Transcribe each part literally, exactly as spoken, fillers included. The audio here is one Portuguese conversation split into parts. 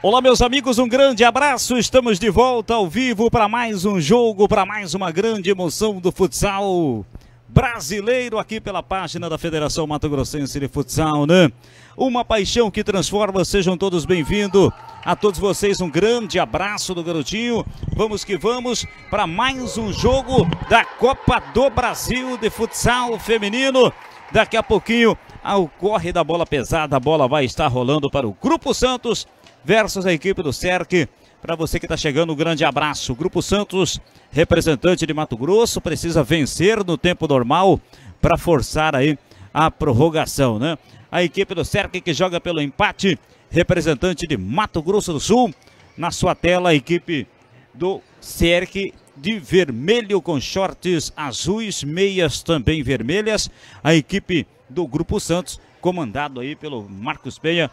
Olá, meus amigos, um grande abraço. Estamos de volta ao vivo para mais um jogo, para mais uma grande emoção do futsal brasileiro aqui pela página da Federação Mato Grossense de Futsal, né? Uma paixão que transforma. Sejam todos bem-vindos. A todos vocês um grande abraço do garotinho. Vamos que vamos para mais um jogo da Copa do Brasil de Futsal Feminino. Daqui a pouquinho, ao corre da bola pesada, a bola vai estar rolando para o Grupo Santos versus a equipe do Cerc. Para você que está chegando, um grande abraço. Grupo Santos, representante de Mato Grosso, precisa vencer no tempo normal para forçar aí a prorrogação, né? A equipe do Cerc que joga pelo empate, representante de Mato Grosso do Sul. Na sua tela, a equipe do Cerc de vermelho com shorts azuis, meias também vermelhas. A equipe do Grupo Santos, comandado aí pelo Marcos Penha,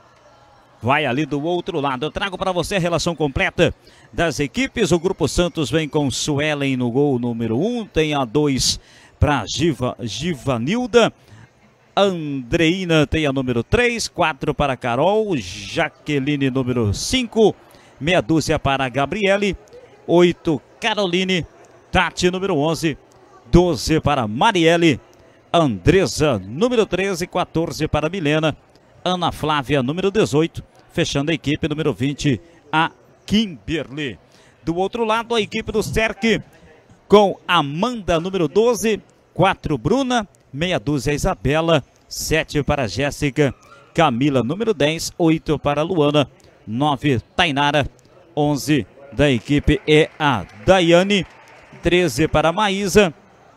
vai ali do outro lado. Eu trago para você a relação completa das equipes. O Grupo Santos vem com Suelen no gol número um. Tem a dois para Giva, Givanilda. Andreina tem a número três. quatro para Carol. Jaqueline número cinco. Meia dúzia para Gabriele. oito Caroline. Tati número onze. doze para Marielle. Andresa número treze. quatorze para Milena. Ana Flávia número dezoito. Fechando a equipe número vinte, a Kimberly. Do outro lado, a equipe do Cerc com Amanda número doze, quatro Bruna, meia dúzia Isabela, sete para Jéssica, Camila número dez, oito para Luana, nove Tainara, onze da equipe é a Daiane, treze para Maísa,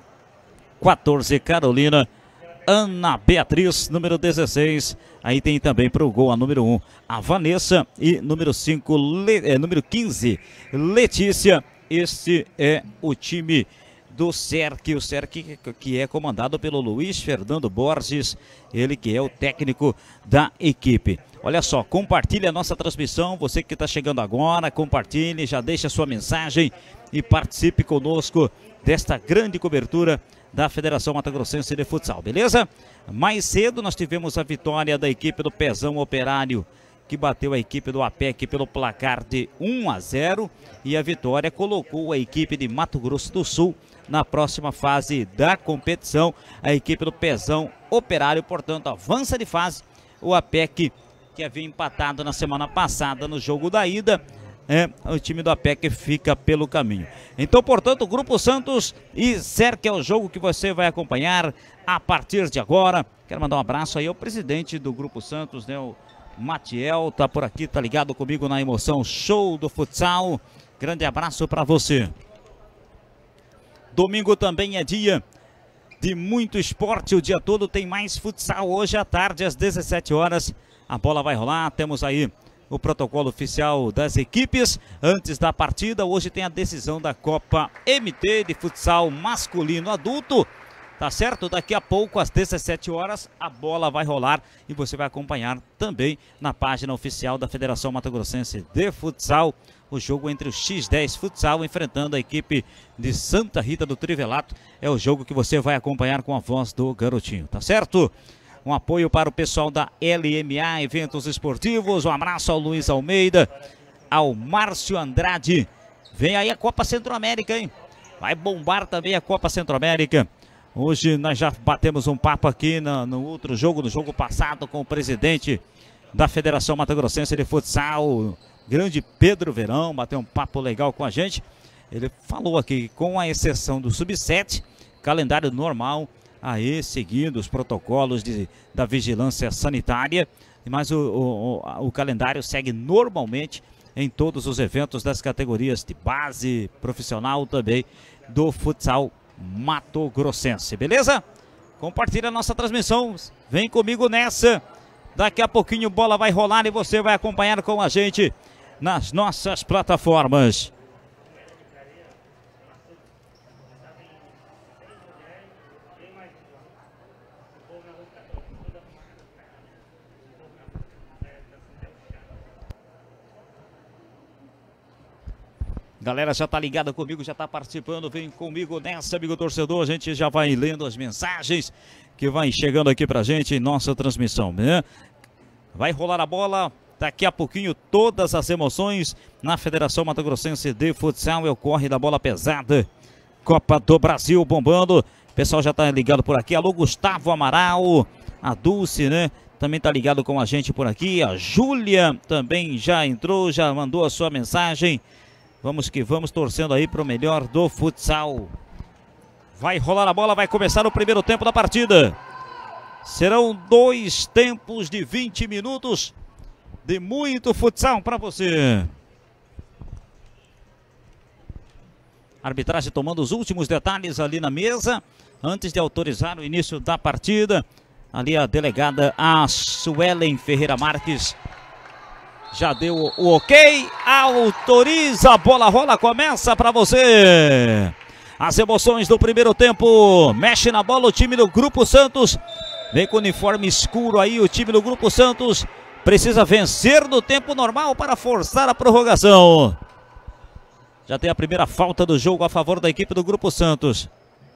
quatorze Carolina, Ana Beatriz, número dezesseis. Aí tem também para o gol a número um, a Vanessa. E número cinco, Le, é, número quinze, Letícia. Este é o time do Cerc. O Cerc que é comandado pelo Luiz Fernando Borges. Ele que é o técnico da equipe. Olha só, compartilhe a nossa transmissão. Você que está chegando agora, compartilhe, já deixa a sua mensagem e participe conosco desta grande cobertura da Federação Mato Grossense de Futsal, beleza? Mais cedo nós tivemos a vitória da equipe do Pezão Operário, que bateu a equipe do A P E C pelo placar de um a zero, e a vitória colocou a equipe de Mato Grosso do Sul na próxima fase da competição. A equipe do Pezão Operário, portanto, avança de fase. O A P E C, que havia empatado na semana passada no jogo da ida, É, o time do A P E C fica pelo caminho. Então, portanto, Grupo Santos e Cerc é o jogo que você vai acompanhar a partir de agora. Quero mandar um abraço aí ao presidente do Grupo Santos, né, o Matiel, tá por aqui, tá ligado comigo na emoção show do futsal. Grande abraço para você. Domingo também é dia de muito esporte, o dia todo tem mais futsal. Hoje à tarde, às dezessete horas, a bola vai rolar. Temos aí o protocolo oficial das equipes antes da partida. Hoje tem a decisão da Copa M T de futsal masculino adulto, tá certo? Daqui a pouco, às dezessete horas, a bola vai rolar e você vai acompanhar também na página oficial da Federação Mato Grossense de Futsal o jogo entre o X dez Futsal enfrentando a equipe de Santa Rita do Trivelato. É o jogo que você vai acompanhar com a voz do garotinho, tá certo? Um apoio para o pessoal da L M A Eventos Esportivos. Um abraço ao Luiz Almeida, ao Márcio Andrade. Vem aí a Copa Centro-América, hein? Vai bombar também a Copa Centro-América. Hoje nós já batemos um papo aqui no, no outro jogo, no jogo passado, com o presidente da Federação Mato Grossense de Futsal, grande Pedro Verão, bateu um papo legal com a gente. Ele falou aqui, com a exceção do sub sete, calendário normal, aí seguindo os protocolos de, da vigilância sanitária, mas o, o, o calendário segue normalmente em todos os eventos das categorias de base, profissional também do futsal Mato Grossense, beleza? Compartilha a nossa transmissão, vem comigo nessa, daqui a pouquinho bola vai rolar e você vai acompanhar com a gente nas nossas plataformas. Galera já tá ligada comigo, já tá participando, vem comigo nessa, amigo torcedor. A gente já vai lendo as mensagens que vai chegando aqui pra gente em nossa transmissão, né? Vai rolar a bola, Daqui a pouquinho todas as emoções na Federação Mato Grossense de Futsal. É o corre da bola pesada. Copa do Brasil bombando. O pessoal já tá ligado por aqui. Alô, Gustavo Amaral. A Dulce, né? Também tá ligado com a gente por aqui. A Júlia também já entrou, já mandou a sua mensagem. Vamos que vamos, torcendo aí pro melhor do futsal. Vai rolar a bola, vai começar o primeiro tempo da partida. Serão dois tempos de vinte minutos de muito futsal para você. Arbitragem tomando os últimos detalhes ali na mesa, antes de autorizar o início da partida. Ali a delegada, a Suelen Ferreira Marques, já deu o ok, autoriza, a bola rola, começa para você. As emoções do primeiro tempo, mexe na bola o time do Grupo Santos. Vem com o uniforme escuro aí, o time do Grupo Santos precisa vencer no tempo normal para forçar a prorrogação. Já tem a primeira falta do jogo a favor da equipe do Grupo Santos.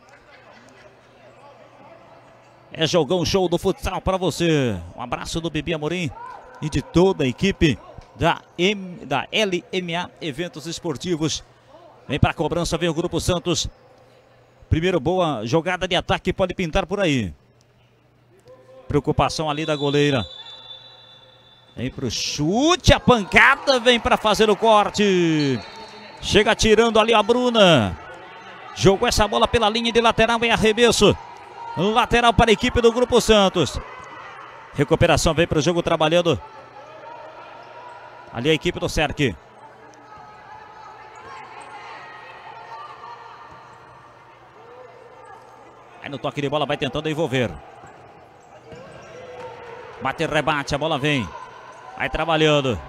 É jogão show do futsal para você. Um abraço do Bibi Amorim e de toda a equipe da, M, da L M A Eventos Esportivos. Vem para a cobrança, vem o Grupo Santos. Primeiro boa jogada de ataque, pode pintar por aí. Preocupação ali da goleira. Vem para o chute, a pancada, vem para fazer o corte. Chega tirando ali a Bruna. Jogou essa bola pela linha de lateral em arremesso. Lateral para a equipe do Grupo Santos. Recuperação, vem para o jogo trabalhando. Ali a equipe do Cerque. Aí no toque de bola vai tentando envolver. Bate, rebate, a bola vem. Vai trabalhando.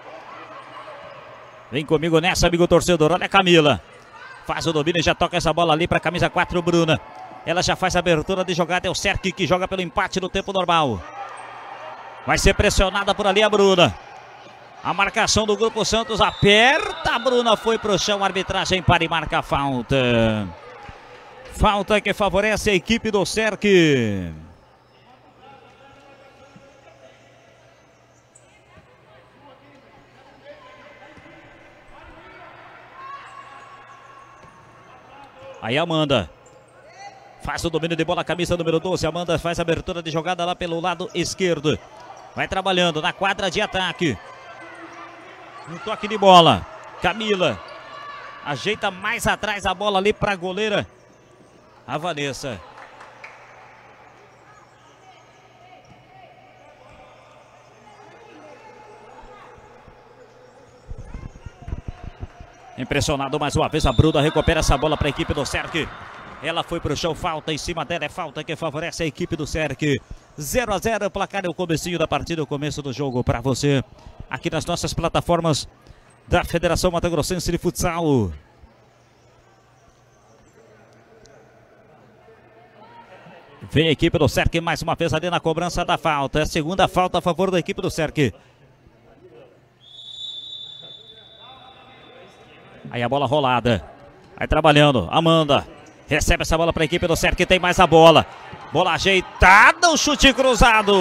Vem comigo nessa, amigo torcedor. Olha a Camila. Faz o domínio e já toca essa bola ali para a camisa quatro, Bruna. Ela já faz a abertura de jogada. É o Cerque que joga pelo empate no tempo normal. Vai ser pressionada por ali a Bruna. A marcação do Grupo Santos aperta. A Bruna foi para o chão. Arbitragem para e marca a falta. Falta que favorece a equipe do Cerque. Aí Amanda faz o domínio de bola, camisa número doze. Amanda faz a abertura de jogada lá pelo lado esquerdo. Vai trabalhando na quadra de ataque. Um toque de bola. Camila ajeita mais atrás a bola ali para a goleira, a Vanessa. Impressionado mais uma vez, a Bruna recupera essa bola para a equipe do Cerque. Ela foi para o chão, falta em cima dela, é falta que favorece a equipe do Cerque. zero a zero, placar é o comecinho da partida, o começo do jogo para você. Aqui nas nossas plataformas da Federação Mato Grossense de Futsal. Vem a equipe do Cerque mais uma vez ali na cobrança da falta. É a segunda falta a favor da equipe do Cerque. Aí a bola rolada. Vai trabalhando. Amanda recebe essa bola para a equipe do Cerque. Tem mais a bola. Bola ajeitada. O chute cruzado.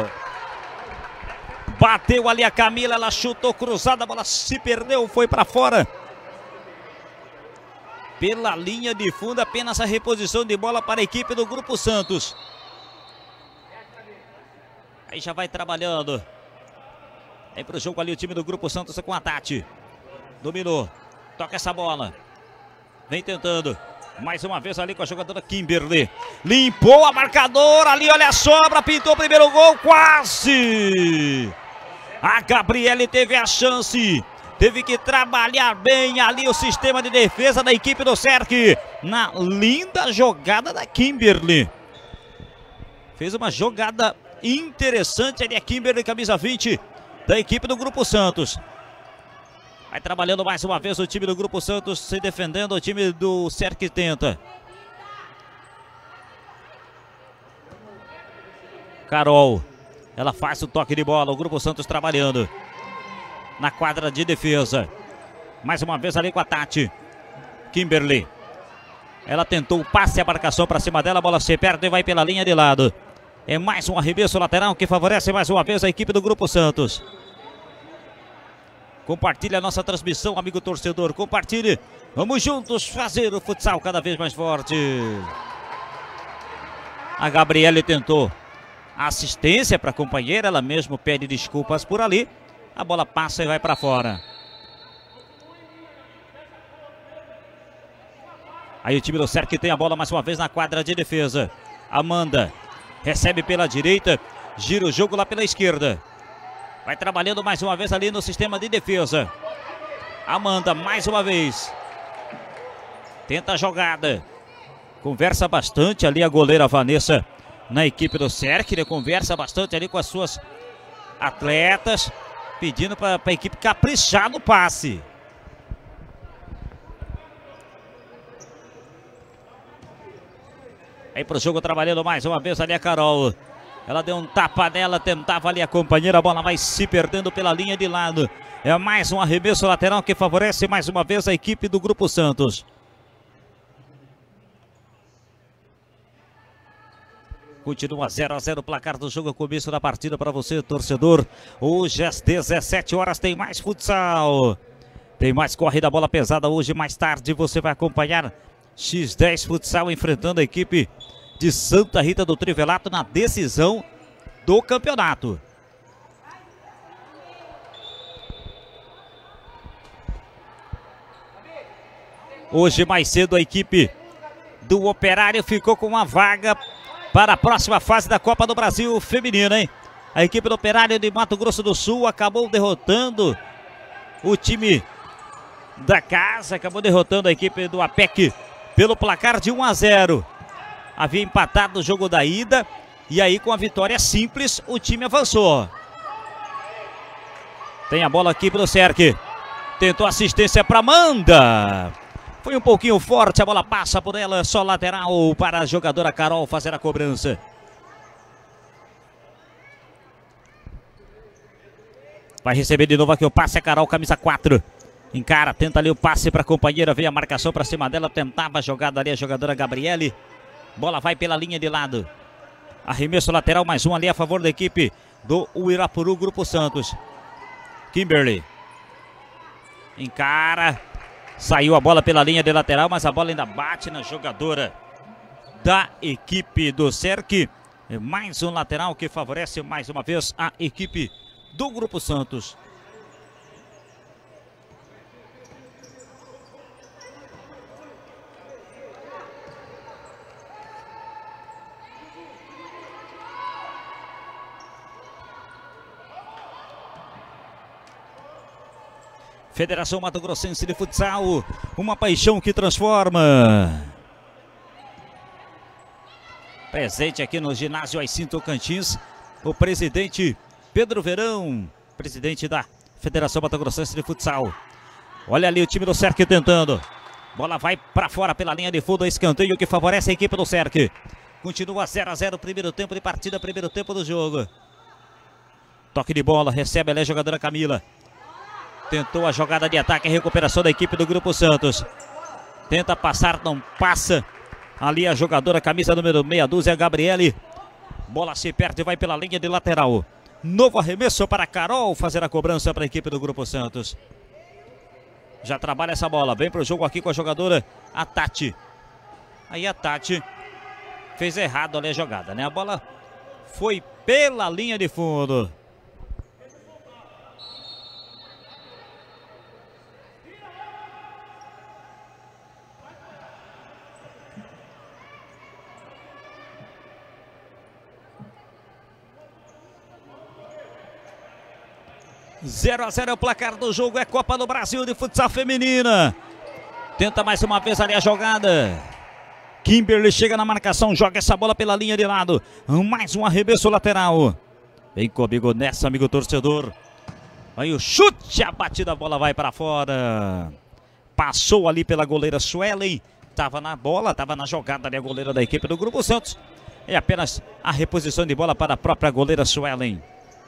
Bateu ali a Camila. Ela chutou cruzada. A bola se perdeu. Foi para fora. Pela linha de fundo. Apenas a reposição de bola para a equipe do Grupo Santos. Aí já vai trabalhando. Vem para o jogo ali o time do Grupo Santos com a Tati. Dominou. Toca essa bola. Vem tentando. Mais uma vez ali com a jogadora Kimberly. Limpou a marcadora ali. Olha a sobra. Pintou o primeiro gol. Quase. A Gabriele teve a chance. Teve que trabalhar bem ali o sistema de defesa da equipe do Cerque. Na linda jogada da Kimberly. Fez uma jogada interessante ali a Kimberly, camisa vinte da equipe do Grupo Santos. Vai trabalhando mais uma vez o time do Grupo Santos, se defendendo, o time do Cerque tenta. Carol, ela faz o toque de bola, o Grupo Santos trabalhando na quadra de defesa. Mais uma vez ali com a Tati. Kimberly. Ela tentou o passe, a marcação para cima dela, a bola se perde e vai pela linha de lado. É mais um arremesso lateral que favorece mais uma vez a equipe do Grupo Santos. Compartilhe a nossa transmissão, amigo torcedor. Compartilhe. Vamos juntos fazer o futsal cada vez mais forte. A Gabriele tentou a assistência para a companheira. Ela mesmo pede desculpas por ali. A bola passa e vai para fora. Aí o time do Cerque tem a bola mais uma vez na quadra de defesa. Amanda recebe pela direita. Gira o jogo lá pela esquerda. Vai trabalhando mais uma vez ali no sistema de defesa. Amanda mais uma vez. Tenta a jogada. Conversa bastante ali a goleira Vanessa na equipe do Cerque, né? Conversa bastante ali com as suas atletas, pedindo para a equipe caprichar no passe. Aí para o jogo trabalhando mais uma vez ali a Carol. Ela deu um tapa nela, tentava ali a companheira, a bola vai se perdendo pela linha de lado. É mais um arremesso lateral que favorece mais uma vez a equipe do Grupo Santos. Continua zero a zero o placar do jogo, começo da partida para você, torcedor. Hoje às dezessete horas tem mais futsal. Tem mais corrida, bola pesada hoje. Mais tarde você vai acompanhar X dez Futsal enfrentando a equipe de Santa Rita do Trivelato na decisão do campeonato. Hoje mais cedo a equipe do Operário ficou com uma vaga para a próxima fase da Copa do Brasil feminina, hein? A equipe do Operário de Mato Grosso do Sul acabou derrotando o time da casa, acabou derrotando a equipe do A P E C pelo placar de um a zero. Havia empatado o jogo da ida e aí com a vitória simples o time avançou. Tem a bola aqui para o Cerque. Tentou assistência para Amanda. Foi um pouquinho forte, a bola passa por ela, só lateral para a jogadora Carol fazer a cobrança. Vai receber de novo aqui o passe, a Carol, camisa quatro. Encara, tenta ali o passe para a companheira, veio a marcação para cima dela, tentava a jogada ali a jogadora Gabriele. Bola vai pela linha de lado. Arremesso lateral, mais um ali a favor da equipe do Uirapuru, Grupo Santos. Kimberly. Encara. Saiu a bola pela linha de lateral, mas a bola ainda bate na jogadora da equipe do Cerque. Mais um lateral que favorece mais uma vez a equipe do Grupo Santos. Federação Mato Grossense de Futsal, uma paixão que transforma. Presente aqui no ginásio Aicinto Tocantins, o presidente Pedro Verão, presidente da Federação Mato Grossense de Futsal. Olha ali o time do Cerque tentando. Bola vai para fora pela linha de fundo, escanteio que favorece a equipe do Cerque. Continua zero a zero, primeiro tempo de partida, primeiro tempo do jogo. Toque de bola, recebe ali a jogadora Camila. Tentou a jogada de ataque, recuperação da equipe do Grupo Santos. Tenta passar, não passa. Ali a jogadora, camisa número meia dúzia, Gabriele. Bola se perde e vai pela linha de lateral. Novo arremesso para a Carol fazer a cobrança para a equipe do Grupo Santos. Já trabalha essa bola, vem para o jogo aqui com a jogadora, a Tati. Aí a Tati fez errado ali a jogada, né? A bola foi pela linha de fundo. zero a zero é o placar do jogo, é Copa do Brasil de Futsal Feminina. Tenta mais uma vez ali a jogada. Kimberly chega na marcação, joga essa bola pela linha de lado. Mais um arremesso lateral. Vem comigo nessa, amigo torcedor. Aí o chute, a batida, a bola vai para fora. Passou ali pela goleira Suelen. Tava na bola, tava na jogada ali a goleira da equipe do Grupo Santos. É apenas a reposição de bola para a própria goleira Suelen.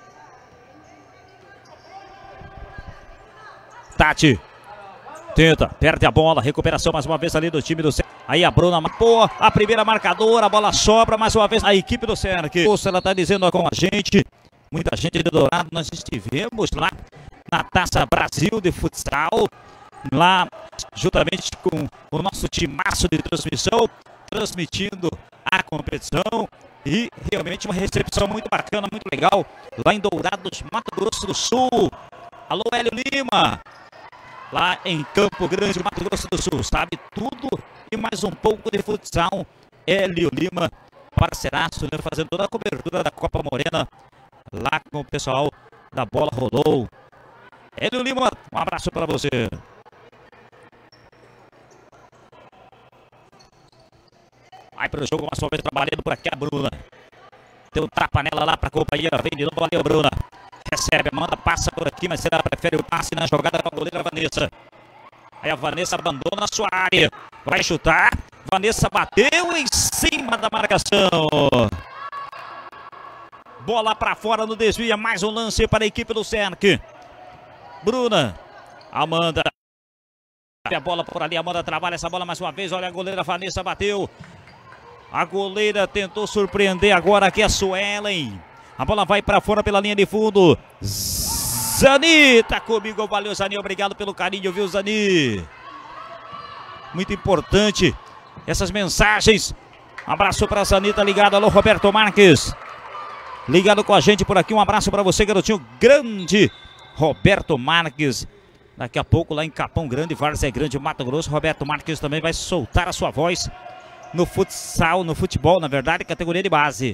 Tati tenta, perde a bola, recuperação mais uma vez ali do time do Cerque. Aí a Bruna, pô, a primeira marcadora, a bola sobra mais uma vez a equipe do Cerque. Ela tá dizendo com a gente, muita gente de Dourado, nós estivemos lá na Taça Brasil de Futsal, lá juntamente com o nosso timaço de transmissão, transmitindo a competição. E realmente uma recepção muito bacana, muito legal, lá em Dourados, Mato Grosso do Sul. Alô, Hélio Lima, lá em Campo Grande, Mato Grosso do Sul. Sabe tudo e mais um pouco de futsal. Hélio Lima, parceiraço, né, fazendo toda a cobertura da Copa Morena, lá com o pessoal da Bola Rolou. Hélio Lima, um abraço para você. Vai para o jogo, mais uma vez trabalhando por aqui a Bruna. Tem um tapa nela lá para a companheira. Vem de novo, valeu, Bruna. Recebe, manda, passa por aqui, mas ela prefere o passe na jogada com a goleira Vanessa. Aí a Vanessa abandona a sua área. Vai chutar. Vanessa bateu em cima da marcação. Bola para fora no desvio. Mais um lance para a equipe do Cerc. Bruna. Amanda. A bola por ali. Amanda trabalha essa bola mais uma vez. Olha a goleira Vanessa bateu. A goleira tentou surpreender agora aqui a Suelen. A bola vai para fora pela linha de fundo. Zani tá comigo. Valeu, Zani. Obrigado pelo carinho, viu, Zani? Muito importante essas mensagens. Um abraço para a Zani, tá ligado. Alô, Roberto Marques. Ligado com a gente por aqui. Um abraço para você, garotinho grande. Roberto Marques. Daqui a pouco lá em Capão Grande, Várzea Grande, Mato Grosso. Roberto Marques também vai soltar a sua voz no futsal, no futebol, na verdade, categoria de base.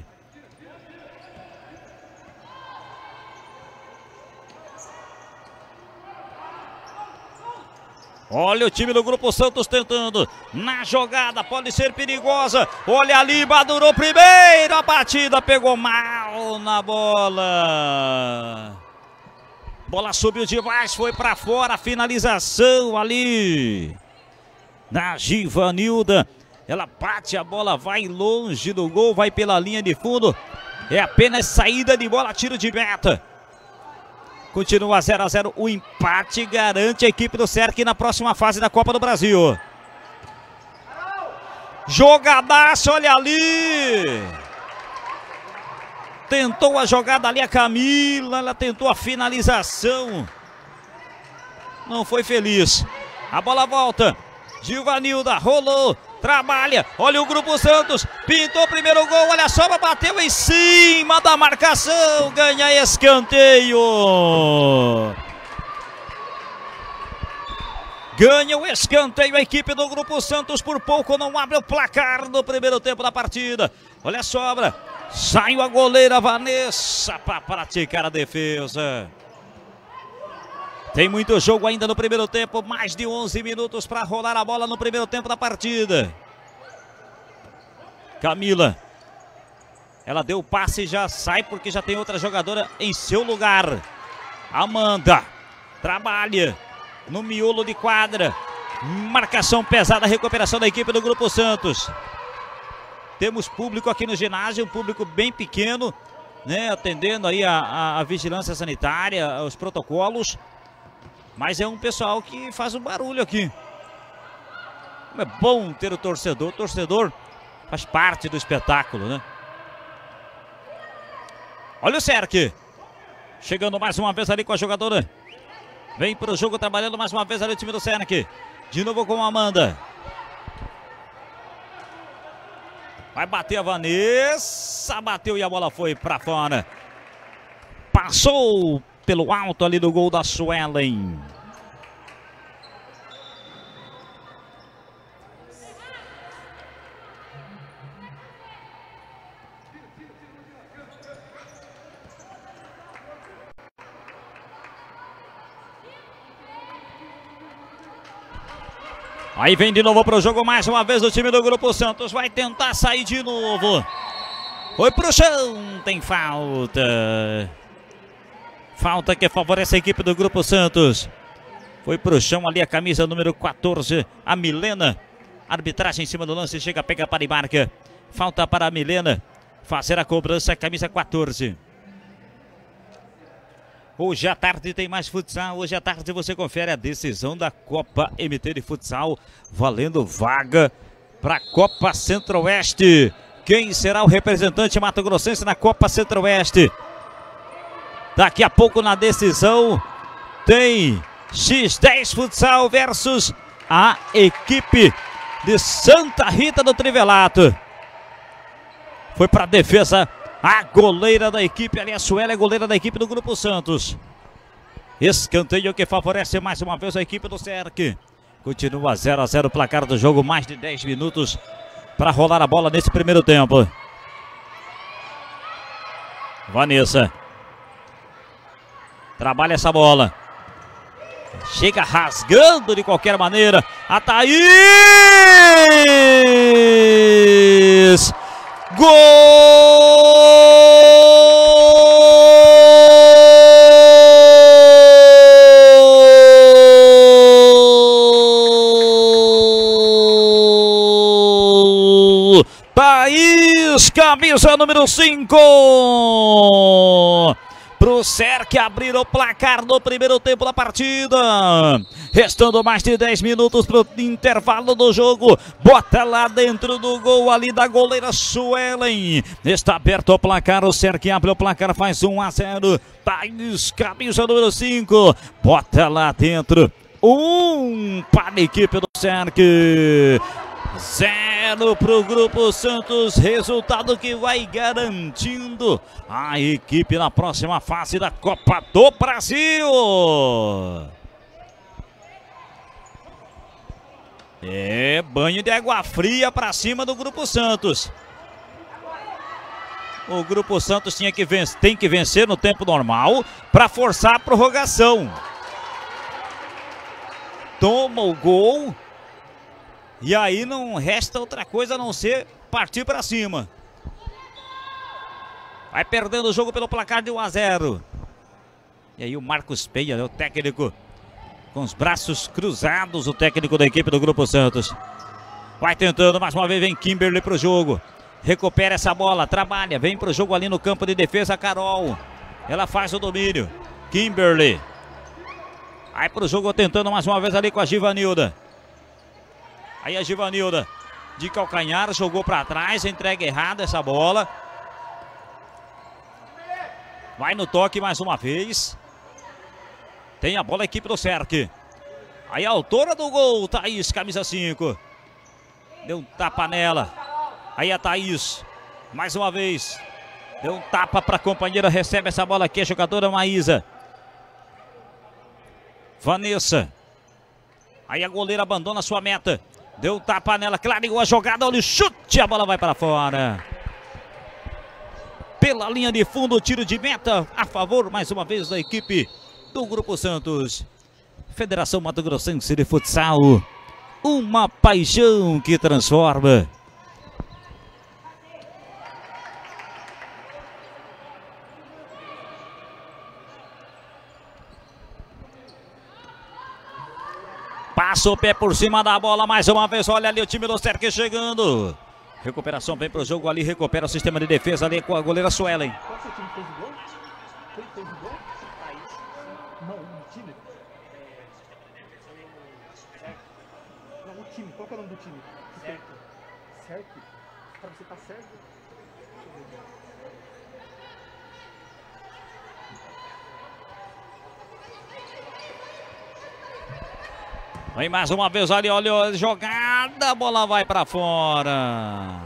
Olha o time do Grupo Santos tentando na jogada, pode ser perigosa. Olha ali, madurou primeiro, a batida pegou mal na bola. Bola subiu demais, foi para fora, finalização ali da Givanilda. Ela bate, a bola vai longe do gol, vai pela linha de fundo. É apenas saída de bola, tiro de meta. Continua zero a zero, o empate garante a equipe do Cerc na próxima fase da Copa do Brasil. Jogadaço, olha ali. Tentou a jogada ali a Camila, ela tentou a finalização. Não foi feliz. A bola volta. Givanilda rolou. Trabalha, olha o Grupo Santos, pintou o primeiro gol, olha só, bateu em cima da marcação, ganha escanteio. Ganha o escanteio a equipe do Grupo Santos, por pouco não abre o placar no primeiro tempo da partida. Olha a sobra, saiu a goleira Vanessa para praticar a defesa. Tem muito jogo ainda no primeiro tempo, mais de onze minutos para rolar a bola no primeiro tempo da partida. Camila, ela deu o passe e já sai porque já tem outra jogadora em seu lugar. Amanda, trabalha no miolo de quadra, marcação pesada, recuperação da equipe do Grupo Santos. Temos público aqui no ginásio, um público bem pequeno, né, atendendo aí a, a, a vigilância sanitária, os protocolos. Mas é um pessoal que faz um barulho aqui. É bom ter o torcedor. O torcedor faz parte do espetáculo, né? Olha o Cerc. Chegando mais uma vez ali com a jogadora. Vem para o jogo trabalhando mais uma vez ali o time do Cerc. De novo com a Amanda. Vai bater a Vanessa. Bateu e a bola foi para fora. Passou pelo alto ali do gol da Suelen. Aí vem de novo para o jogo mais uma vez o time do Grupo Santos. Vai tentar sair de novo. Foi pro chão, tem falta. Falta que favorece a equipe do Grupo Santos. Foi pro chão ali a camisa número quatorze, a Milena. Arbitragem em cima do lance, chega, pega para e marca. Falta para a Milena fazer a cobrança, a camisa quatorze. Hoje à tarde tem mais futsal. Hoje à tarde você confere a decisão da Copa M T de Futsal, valendo vaga para a Copa Centro-Oeste. Quem será o representante mato-grossense na Copa Centro-Oeste? Daqui a pouco na decisão tem X dez Futsal versus a equipe de Santa Rita do Trivelato. Foi para a defesa a goleira da equipe, ali a Suela é goleira da equipe do Grupo Santos. Escanteio que favorece mais uma vez a equipe do C E R C. Continua zero a zero o placar do jogo, mais de dez minutos para rolar a bola nesse primeiro tempo. Vanessa trabalha essa bola. Chega rasgando de qualquer maneira. A Thaís! Gol! Thaís, camisa número cinco! Pro C E R C abrir o placar no primeiro tempo da partida. Restando mais de dez minutos pro intervalo do jogo. Bota lá dentro do gol ali da goleira Suelen. Está aberto o placar, o C E R C abre o placar, faz um a zero. Thaís, camisa número cinco. Bota lá dentro. Um para a equipe do C E R C. Zero para o Grupo Santos, resultado que vai garantindo a equipe na próxima fase da Copa do Brasil. É banho de água fria para cima do Grupo Santos. O Grupo Santos tinha que vencer, tem que vencer no tempo normal para forçar a prorrogação. Toma o gol. E aí não resta outra coisa a não ser partir para cima. Vai perdendo o jogo pelo placar de um a zero. E aí o Marcos Peia, o técnico, com os braços cruzados, o técnico da equipe do Grupo Santos. Vai tentando mais uma vez, vem Kimberly para o jogo. Recupera essa bola, trabalha, vem para o jogo ali no campo de defesa a Carol. Ela faz o domínio. Kimberly. Vai para o jogo tentando mais uma vez ali com a Givanilda. Aí a Givanilda de calcanhar, jogou para trás, entrega errada essa bola. Vai no toque mais uma vez. Tem a bola a equipe do C E R C. Aí a autora do gol, Thaís, camisa cinco. Deu um tapa nela. Aí a Thaís, mais uma vez. Deu um tapa para a companheira, recebe essa bola aqui, a jogadora Maísa. Vanessa. Aí a goleira abandona a sua meta. Deu um tapa nela, clareou a jogada, olha o chute, a bola vai para fora. Pela linha de fundo, tiro de meta a favor, mais uma vez, da equipe do Grupo Santos. Federação Mato Grossense de Futsal, uma paixão que transforma. Passa o pé por cima da bola mais uma vez. Olha ali o time do C E R C chegando. Recuperação vem para o jogo ali. Recupera o sistema de defesa ali com a goleira Suelen. Qual seu time fez o gol? Quem fez o gol? Não, o time. Não, o time. Qual que é o nome do time? Certo. Certo? Pra você tá certo? Vem mais uma vez ali, olha a jogada, a bola vai para fora.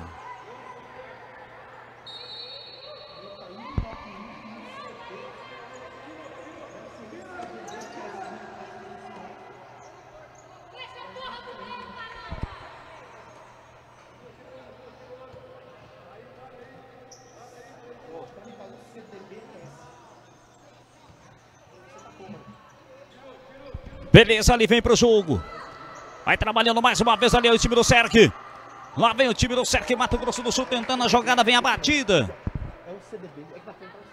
Beleza, ali vem pro jogo. Vai trabalhando mais uma vez ali o time do C E R C. Lá vem o time do C E R C Mato Grosso do Sul tentando a jogada, vem a batida. É o C D B, é que tá frente ao C D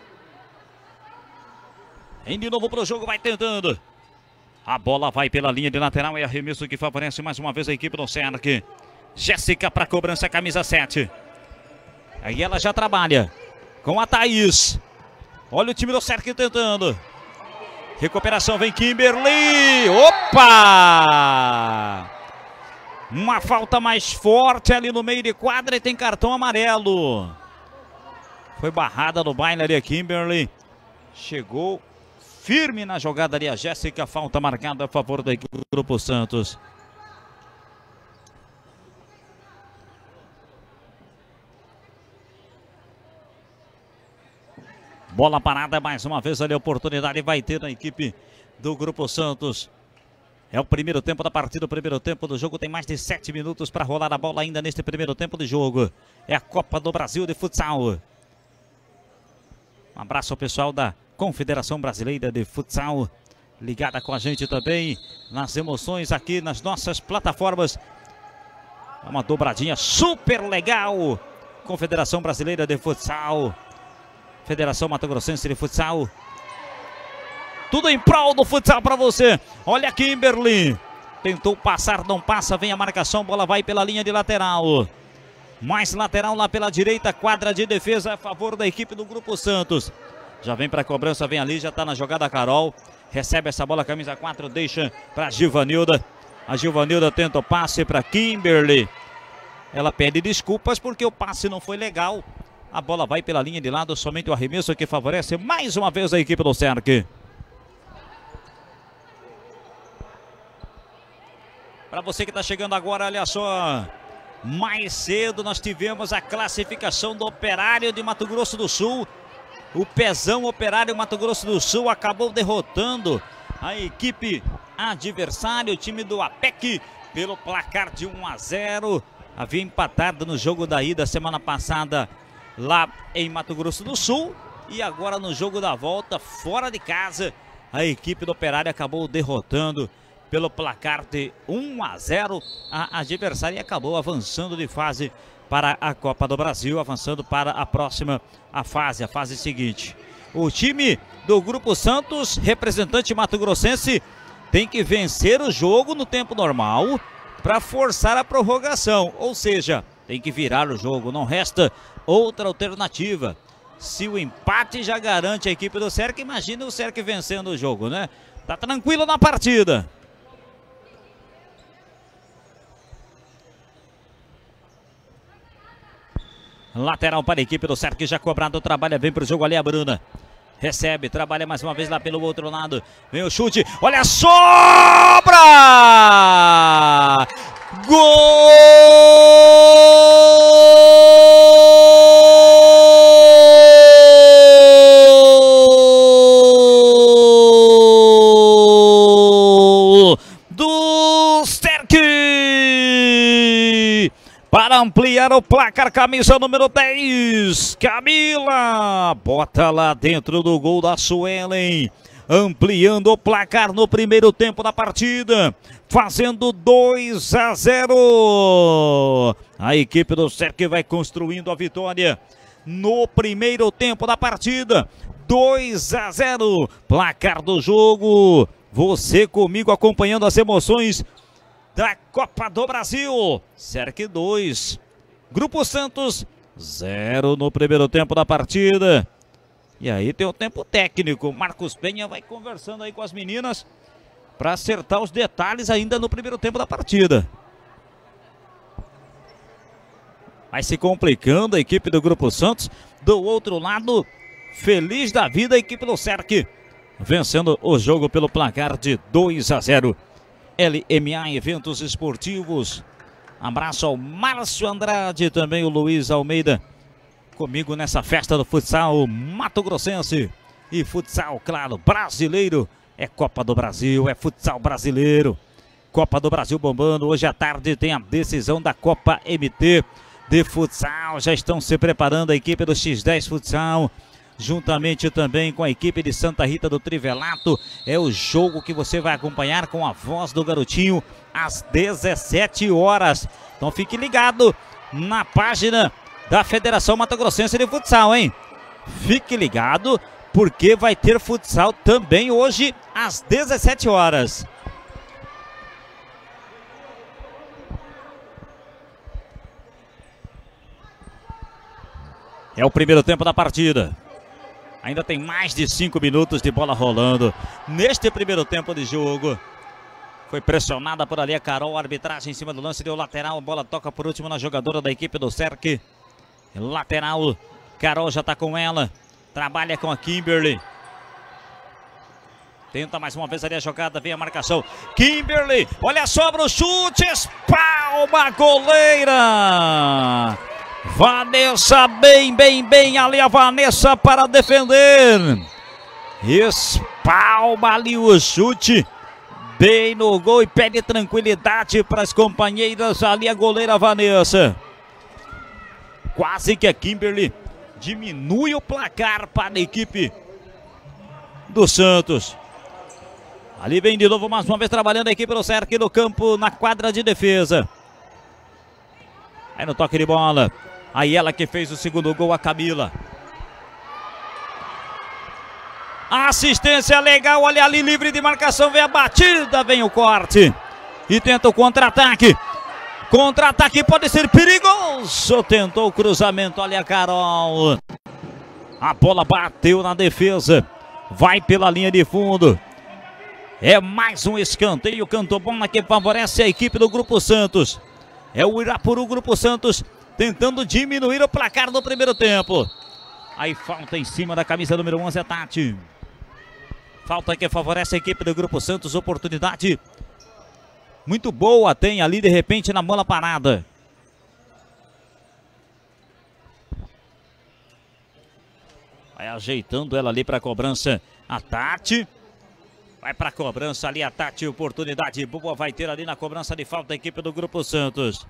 B. Vem de novo pro jogo, vai tentando. A bola vai pela linha de lateral e arremesso que favorece mais uma vez a equipe do C E R C. Jéssica para cobrança, camisa sete. Aí ela já trabalha com a Thaís. Olha o time do C E R C tentando. Recuperação, vem Kimberly. Opa! Uma falta mais forte ali no meio de quadra e tem cartão amarelo. Foi barrada no baile ali a Kimberly. Chegou firme na jogada ali a Jéssica, falta marcada a favor do Grupo Santos. Bola parada mais uma vez ali, a oportunidade vai ter na equipe do Grupo Santos. É o primeiro tempo da partida, o primeiro tempo do jogo, tem mais de sete minutos para rolar a bola ainda neste primeiro tempo de jogo. É a Copa do Brasil de Futsal. Um abraço ao pessoal da Confederação Brasileira de Futsal, ligada com a gente também nas emoções aqui nas nossas plataformas. É uma dobradinha super legal. Confederação Brasileira de Futsal, Federação Mato Grossense de Futsal. Tudo em prol do futsal para você. Olha aqui, Kimberly. Tentou passar, não passa. Vem a marcação, bola vai pela linha de lateral. Mais lateral lá pela direita. Quadra de defesa a favor da equipe do Grupo Santos. Já vem para a cobrança, vem ali, já está na jogada a Carol. Recebe essa bola, camisa quatro, deixa para a Gilvanilda. A Gilvanilda tenta o passe para Kimberly. Ela pede desculpas porque o passe não foi legal. A bola vai pela linha de lado, somente o arremesso que favorece mais uma vez a equipe do C E R C. Para você que está chegando agora, olha só. Mais cedo nós tivemos a classificação do Operário de Mato Grosso do Sul. O Pezão Operário Mato Grosso do Sul acabou derrotando a equipe adversária, o time do A P E C, pelo placar de um a zero. Havia empatado no jogo da ida semana passada lá em Mato Grosso do Sul. E agora no jogo da volta, fora de casa, a equipe do Operário acabou derrotando pelo placar de um a zero a adversária e acabou avançando de fase para a Copa do Brasil, avançando para a próxima a fase, a fase seguinte. O time do Grupo Santos, representante mato-grossense, tem que vencer o jogo no tempo normal para forçar a prorrogação, ou seja, tem que virar o jogo, não resta outra alternativa. Se o empate já garante a equipe do C E R C, imagina o C E R C vencendo o jogo, né? Tá tranquilo na partida. Lateral para a equipe do C E R C, já cobrado o trabalho, vem para o jogo ali a Bruna. Recebe, trabalha mais uma vez lá pelo outro lado. Vem o chute, olha a sobra! Gol do C E R C! Para ampliar o placar, camisa número dez, Camila, bota lá dentro do gol da Suelen, ampliando o placar no primeiro tempo da partida, fazendo dois a zero. A equipe do C E R C vai construindo a vitória no primeiro tempo da partida, dois a zero, placar do jogo. Você comigo acompanhando as emoções da Copa do Brasil. C E R C dois, Grupo Santos zero no primeiro tempo da partida. E aí tem o tempo técnico. Marcos Penha vai conversando aí com as meninas para acertar os detalhes ainda no primeiro tempo da partida. Vai se complicando a equipe do Grupo Santos. Do outro lado, feliz da vida a equipe do C E R C, vencendo o jogo pelo placar de dois a zero. L M A Eventos Esportivos. Abraço ao Márcio Andrade, também o Luiz Almeida, comigo nessa festa do futsal mato-grossense. E futsal, claro, brasileiro. É Copa do Brasil, é futsal brasileiro. Copa do Brasil bombando. Hoje à tarde tem a decisão da Copa M T de futsal. Já estão se preparando a equipe do X dez Futsal, juntamente também com a equipe de Santa Rita do Trivelato. É o jogo que você vai acompanhar com a voz do garotinho às dezessete horas. Então fique ligado na página da Federação Mato Grossense de Futsal, hein? Fique ligado porque vai ter futsal também hoje às dezessete horas. É o primeiro tempo da partida. Ainda tem mais de cinco minutos de bola rolando neste primeiro tempo de jogo. Foi pressionada por ali a Carol, a arbitragem em cima do lance, deu lateral, a bola toca por último na jogadora da equipe do C E R C. Lateral, Carol já está com ela, trabalha com a Kimberly. Tenta mais uma vez ali a jogada, vem a marcação. Kimberly, olha só para o chute, espalma a goleira. Vanessa bem, bem, bem ali a Vanessa para defender. Espalma ali o chute, bem no gol e pede tranquilidade para as companheiras ali a goleira Vanessa. Quase que a Kimberly diminui o placar para a equipe do Santos. Ali vem de novo mais uma vez trabalhando a equipe do Cerque no campo, na quadra de defesa. Aí no toque de bola. Aí ela que fez o segundo gol, a Camila. Assistência legal, olha ali, livre de marcação, vem a batida, vem o corte. E tenta o contra-ataque. Contra-ataque pode ser perigoso. Tentou o cruzamento, olha a Carol. A bola bateu na defesa. Vai pela linha de fundo. É mais um escanteio, canto bola que favorece a equipe do Grupo Santos. É o Irapuru Grupo Santos tentando diminuir o placar no primeiro tempo. Aí falta em cima da camisa número onze, a Tati. Falta que favorece a equipe do Grupo Santos, oportunidade muito boa tem ali de repente na bola parada. Vai ajeitando ela ali para a cobrança, a Tati. Vai para a cobrança ali a Tati, oportunidade boa vai ter ali na cobrança de falta a equipe do Grupo Santos.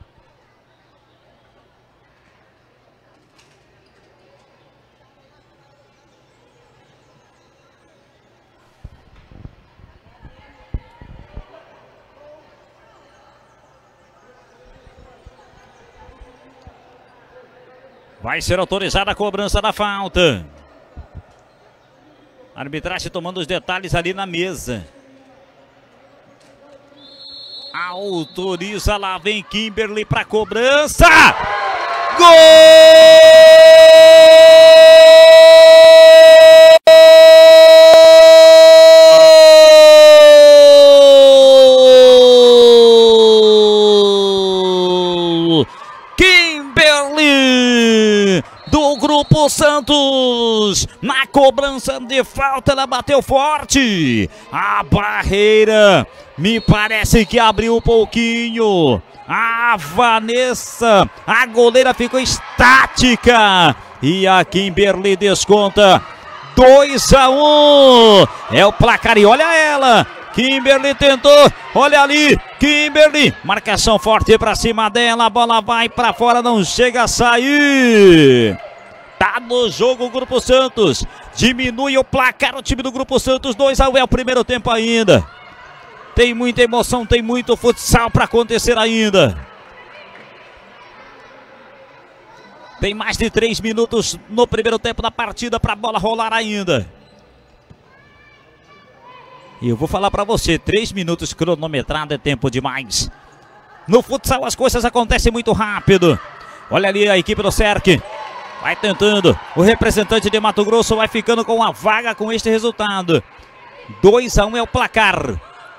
Vai ser autorizada a cobrança da falta. A arbitragem tomando os detalhes ali na mesa. Autoriza, lá vem Kimberly para cobrança. Gol! Kimberly do Grupo Santos, na cobrança de falta, ela bateu forte. A barreira me parece que abriu um pouquinho. A Vanessa, a goleira, ficou estática. E a Kimberly desconta. dois a um. É o placar e olha ela. Kimberly tentou, olha ali, Kimberly, marcação forte para cima dela, a bola vai para fora, não chega a sair. Tá no jogo o Grupo Santos, diminui o placar o time do Grupo Santos, dois a um, é o primeiro tempo ainda. Tem muita emoção, tem muito futsal para acontecer ainda. Tem mais de três minutos no primeiro tempo da partida para a bola rolar ainda. E eu vou falar para você, três minutos cronometrado é tempo demais. No futsal as coisas acontecem muito rápido. Olha ali a equipe do Cerque. Vai tentando. O representante de Mato Grosso vai ficando com a vaga com este resultado. dois a um é o placar.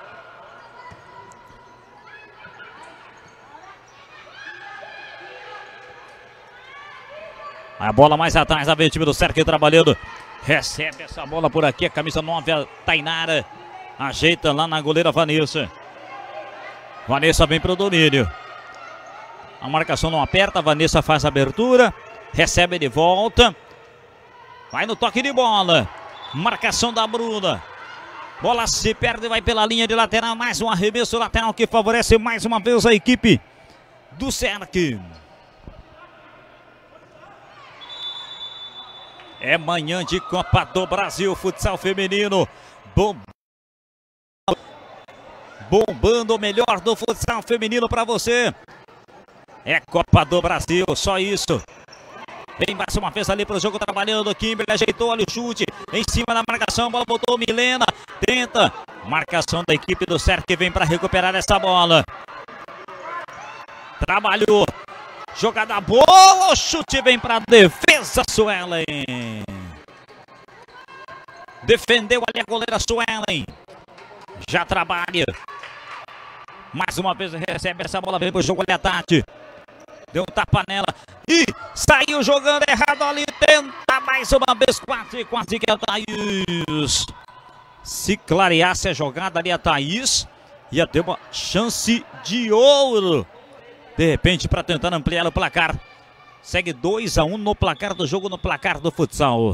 A bola mais atrás, a ver o time do Cerque trabalhando. Recebe essa bola por aqui, a camisa nove, a Tainara. Ajeita lá na goleira Vanessa. Vanessa vem para o domínio. A marcação não aperta, a Vanessa faz a abertura. Recebe de volta. Vai no toque de bola. Marcação da Bruna. Bola se perde, vai pela linha de lateral. Mais um arremesso lateral que favorece mais uma vez a equipe do Cerque. É manhã de Copa do Brasil, futsal feminino. Bom... Bombando o melhor do futsal feminino para você. É Copa do Brasil, só isso. Vem mais uma vez ali para o jogo trabalhando. Kimberly ajeitou ali o chute. Em cima da marcação, bola botou Milena. Tenta. Marcação da equipe do Cerque que vem para recuperar essa bola. Trabalhou. Jogada boa. O chute vem para a defesa, Suelen. Defendeu ali a goleira Suelen. Já trabalha. Mais uma vez recebe essa bola, vem pro jogo ali a Tati. Deu um tapa nela. E saiu jogando errado ali. Tenta mais uma vez. Quase, quase que é a Thaís. Se clareasse a jogada ali, a Thaís ia ter uma chance de ouro. De repente, para tentar ampliar o placar. Segue dois a um no placar do jogo, no placar do futsal.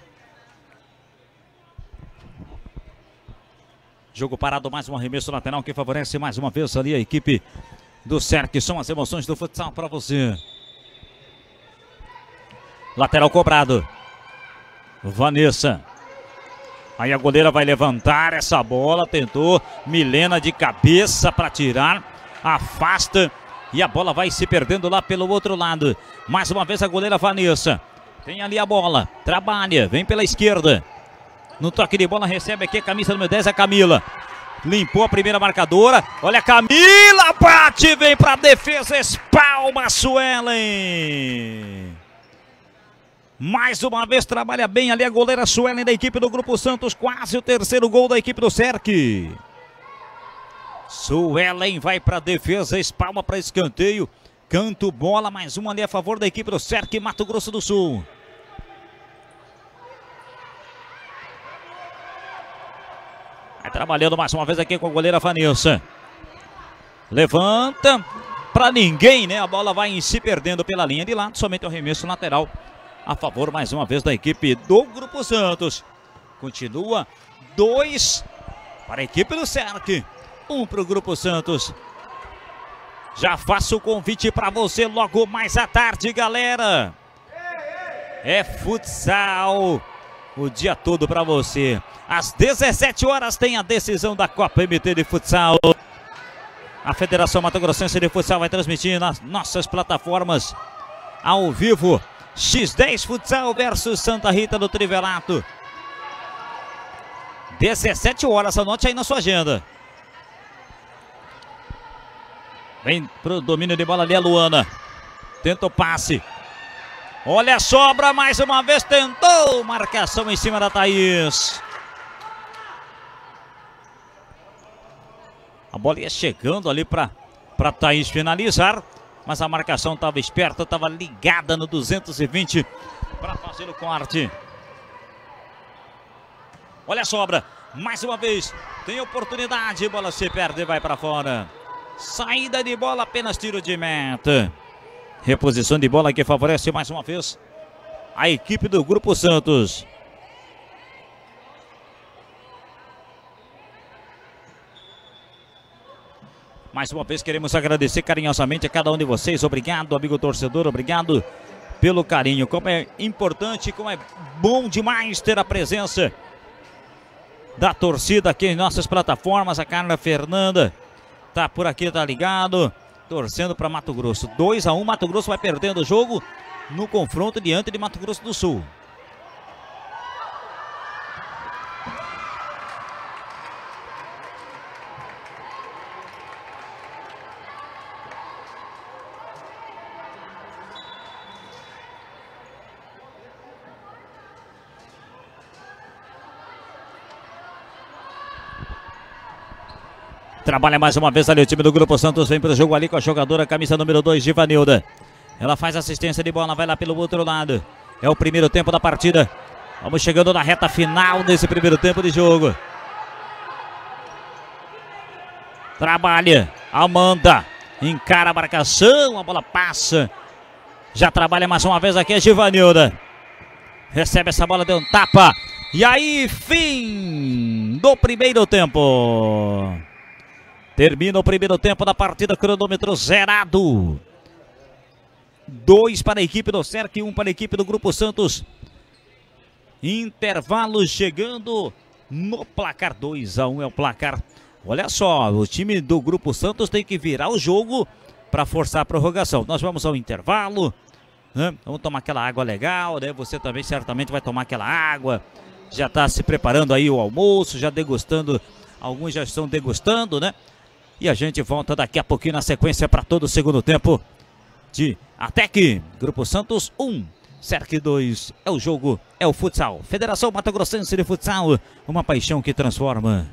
Jogo parado, mais um arremesso lateral que favorece mais uma vez ali a equipe do S E R C. São as emoções do futsal para você. Lateral cobrado. Vanessa. Aí a goleira vai levantar essa bola. Tentou. Milena de cabeça para tirar. Afasta. E a bola vai se perdendo lá pelo outro lado. Mais uma vez a goleira Vanessa. Tem ali a bola. Trabalha. Vem pela esquerda. No toque de bola recebe aqui a camisa número dez, a Camila. Limpou a primeira marcadora. Olha a Camila. Bate. Vem para a defesa. Espalma Suelen. Mais uma vez trabalha bem ali a goleira Suelen da equipe do Grupo Santos. Quase o terceiro gol da equipe do S E R C. Suelen vai para a defesa, espalma para escanteio. Canto bola, mais uma ali a favor da equipe do S E R C Mato Grosso do Sul. Vai trabalhando mais uma vez aqui com a goleira Vanessa. Levanta para ninguém, né? A bola vai se perdendo pela linha de lado. Somente o arremesso lateral a favor mais uma vez da equipe do Grupo Santos. Continua dois para a equipe do S E R C, um para o Grupo Santos. Já faço o convite para você logo mais à tarde, galera. É futsal o dia todo para você. Às dezessete horas tem a decisão da Copa M T de Futsal. A Federação Mato Grossense de Futsal vai transmitir nas nossas plataformas ao vivo. X dez Futsal versus Santa Rita do Trivelato. dezessete horas, anote aí na sua agenda. Vem pro domínio de bola ali a Luana. Tenta o passe. Olha a sobra mais uma vez. Tentou marcação em cima da Thaís. A bola ia chegando ali para para Thaís finalizar. Mas a marcação estava esperta, estava ligada no duzentos e vinte para fazer o corte. Olha a sobra, mais uma vez, tem oportunidade, bola se perde e vai para fora. Saída de bola, apenas tiro de meta. Reposição de bola que favorece mais uma vez a equipe do Grupo Santos. Mais uma vez queremos agradecer carinhosamente a cada um de vocês. Obrigado, amigo torcedor, obrigado pelo carinho. Como é importante, como é bom demais ter a presença da torcida aqui em nossas plataformas. A Carla Fernanda tá por aqui, tá ligado, torcendo para Mato Grosso. dois a um, Mato Grosso vai perdendo o jogo no confronto diante de Mato Grosso do Sul. Trabalha mais uma vez ali o time do Grupo Santos. Vem para o jogo ali com a jogadora, camisa número dois, Givanilda. Ela faz assistência de bola, vai lá pelo outro lado. É o primeiro tempo da partida. Vamos chegando na reta final desse primeiro tempo de jogo. Trabalha, Amanda. Encara a marcação, a bola passa. Já trabalha mais uma vez aqui a Givanilda. Recebe essa bola, deu um tapa. E aí, fim do primeiro tempo. Termina o primeiro tempo da partida, cronômetro zerado. Dois para a equipe do S E R C, um para a equipe do Grupo Santos. Intervalo chegando no placar. Dois a um é o placar. Olha só, o time do Grupo Santos tem que virar o jogo para forçar a prorrogação. Nós vamos ao intervalo, né? Vamos tomar aquela água legal, né? Você também certamente vai tomar aquela água. Já está se preparando aí o almoço, já degustando. Alguns já estão degustando, né? E a gente volta daqui a pouquinho na sequência para todo o segundo tempo de Até Que. Grupo Santos um, S E R C dois. É o jogo, é o futsal. Federação Mato Grossense de Futsal, uma paixão que transforma.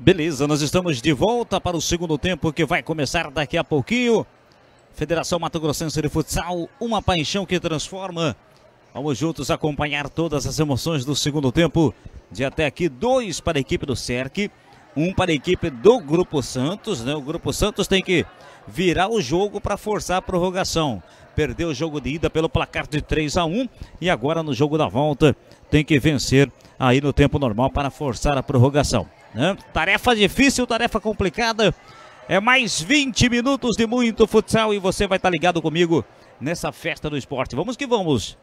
Beleza, nós estamos de volta para o segundo tempo que vai começar daqui a pouquinho. Federação Mato Grossense de Futsal, uma paixão que transforma. Vamos juntos acompanhar todas as emoções do segundo tempo. De até aqui, dois para a equipe do C E R C, um para a equipe do Grupo Santos, né? O Grupo Santos tem que virar o jogo para forçar a prorrogação. Perdeu o jogo de ida pelo placar de três a um e agora no jogo da volta tem que vencer aí no tempo normal para forçar a prorrogação, né? Tarefa difícil, tarefa complicada. É mais vinte minutos de muito futsal e você vai estar ligado comigo nessa festa do esporte. Vamos que vamos.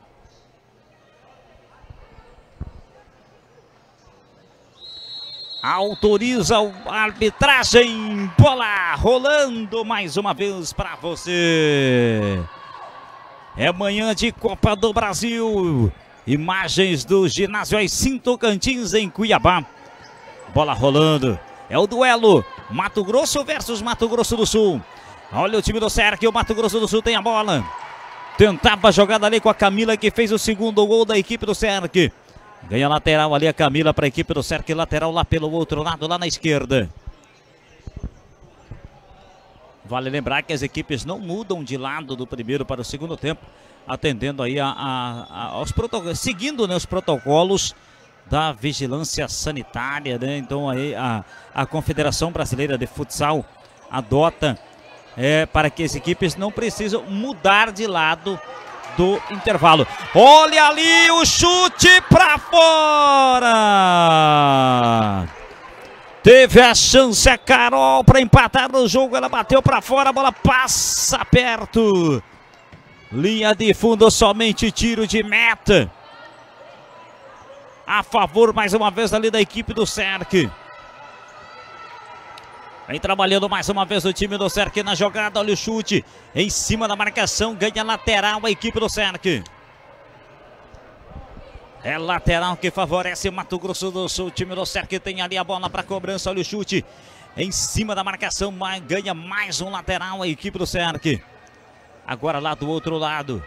Autoriza a arbitragem. Bola rolando mais uma vez para você. É manhã de Copa do Brasil. Imagens do ginásio Aicim Tocantins em Cuiabá. Bola rolando. É o duelo Mato Grosso versus Mato Grosso do Sul. Olha o time do C E R C, o Mato Grosso do Sul tem a bola. Tentava a jogada ali com a Camila, que fez o segundo gol da equipe do C E R C. Ganha lateral ali a Camila para a equipe do C E R C, lateral lá pelo outro lado, lá na esquerda. Vale lembrar que as equipes não mudam de lado do primeiro para o segundo tempo, atendendo aí a, a, a, aos protocolos, seguindo, né, os protocolos da vigilância sanitária, né? Então aí a, a Confederação Brasileira de Futsal adota é, para que as equipes não precisam mudar de lado do intervalo. Olha ali o chute para fora! Teve a chance a Carol para empatar no jogo, ela bateu para fora, a bola passa perto. Linha de fundo, somente tiro de meta. A favor mais uma vez ali da equipe do C E R C. Vem trabalhando mais uma vez o time do C E R C na jogada. Olha o chute em cima da marcação. Ganha lateral a equipe do C E R C. É lateral que favorece o Mato Grosso do Sul. O time do C E R C tem ali a bola para cobrança. Olha o chute em cima da marcação. Ganha mais um lateral a equipe do C E R C. Agora lá do outro lado.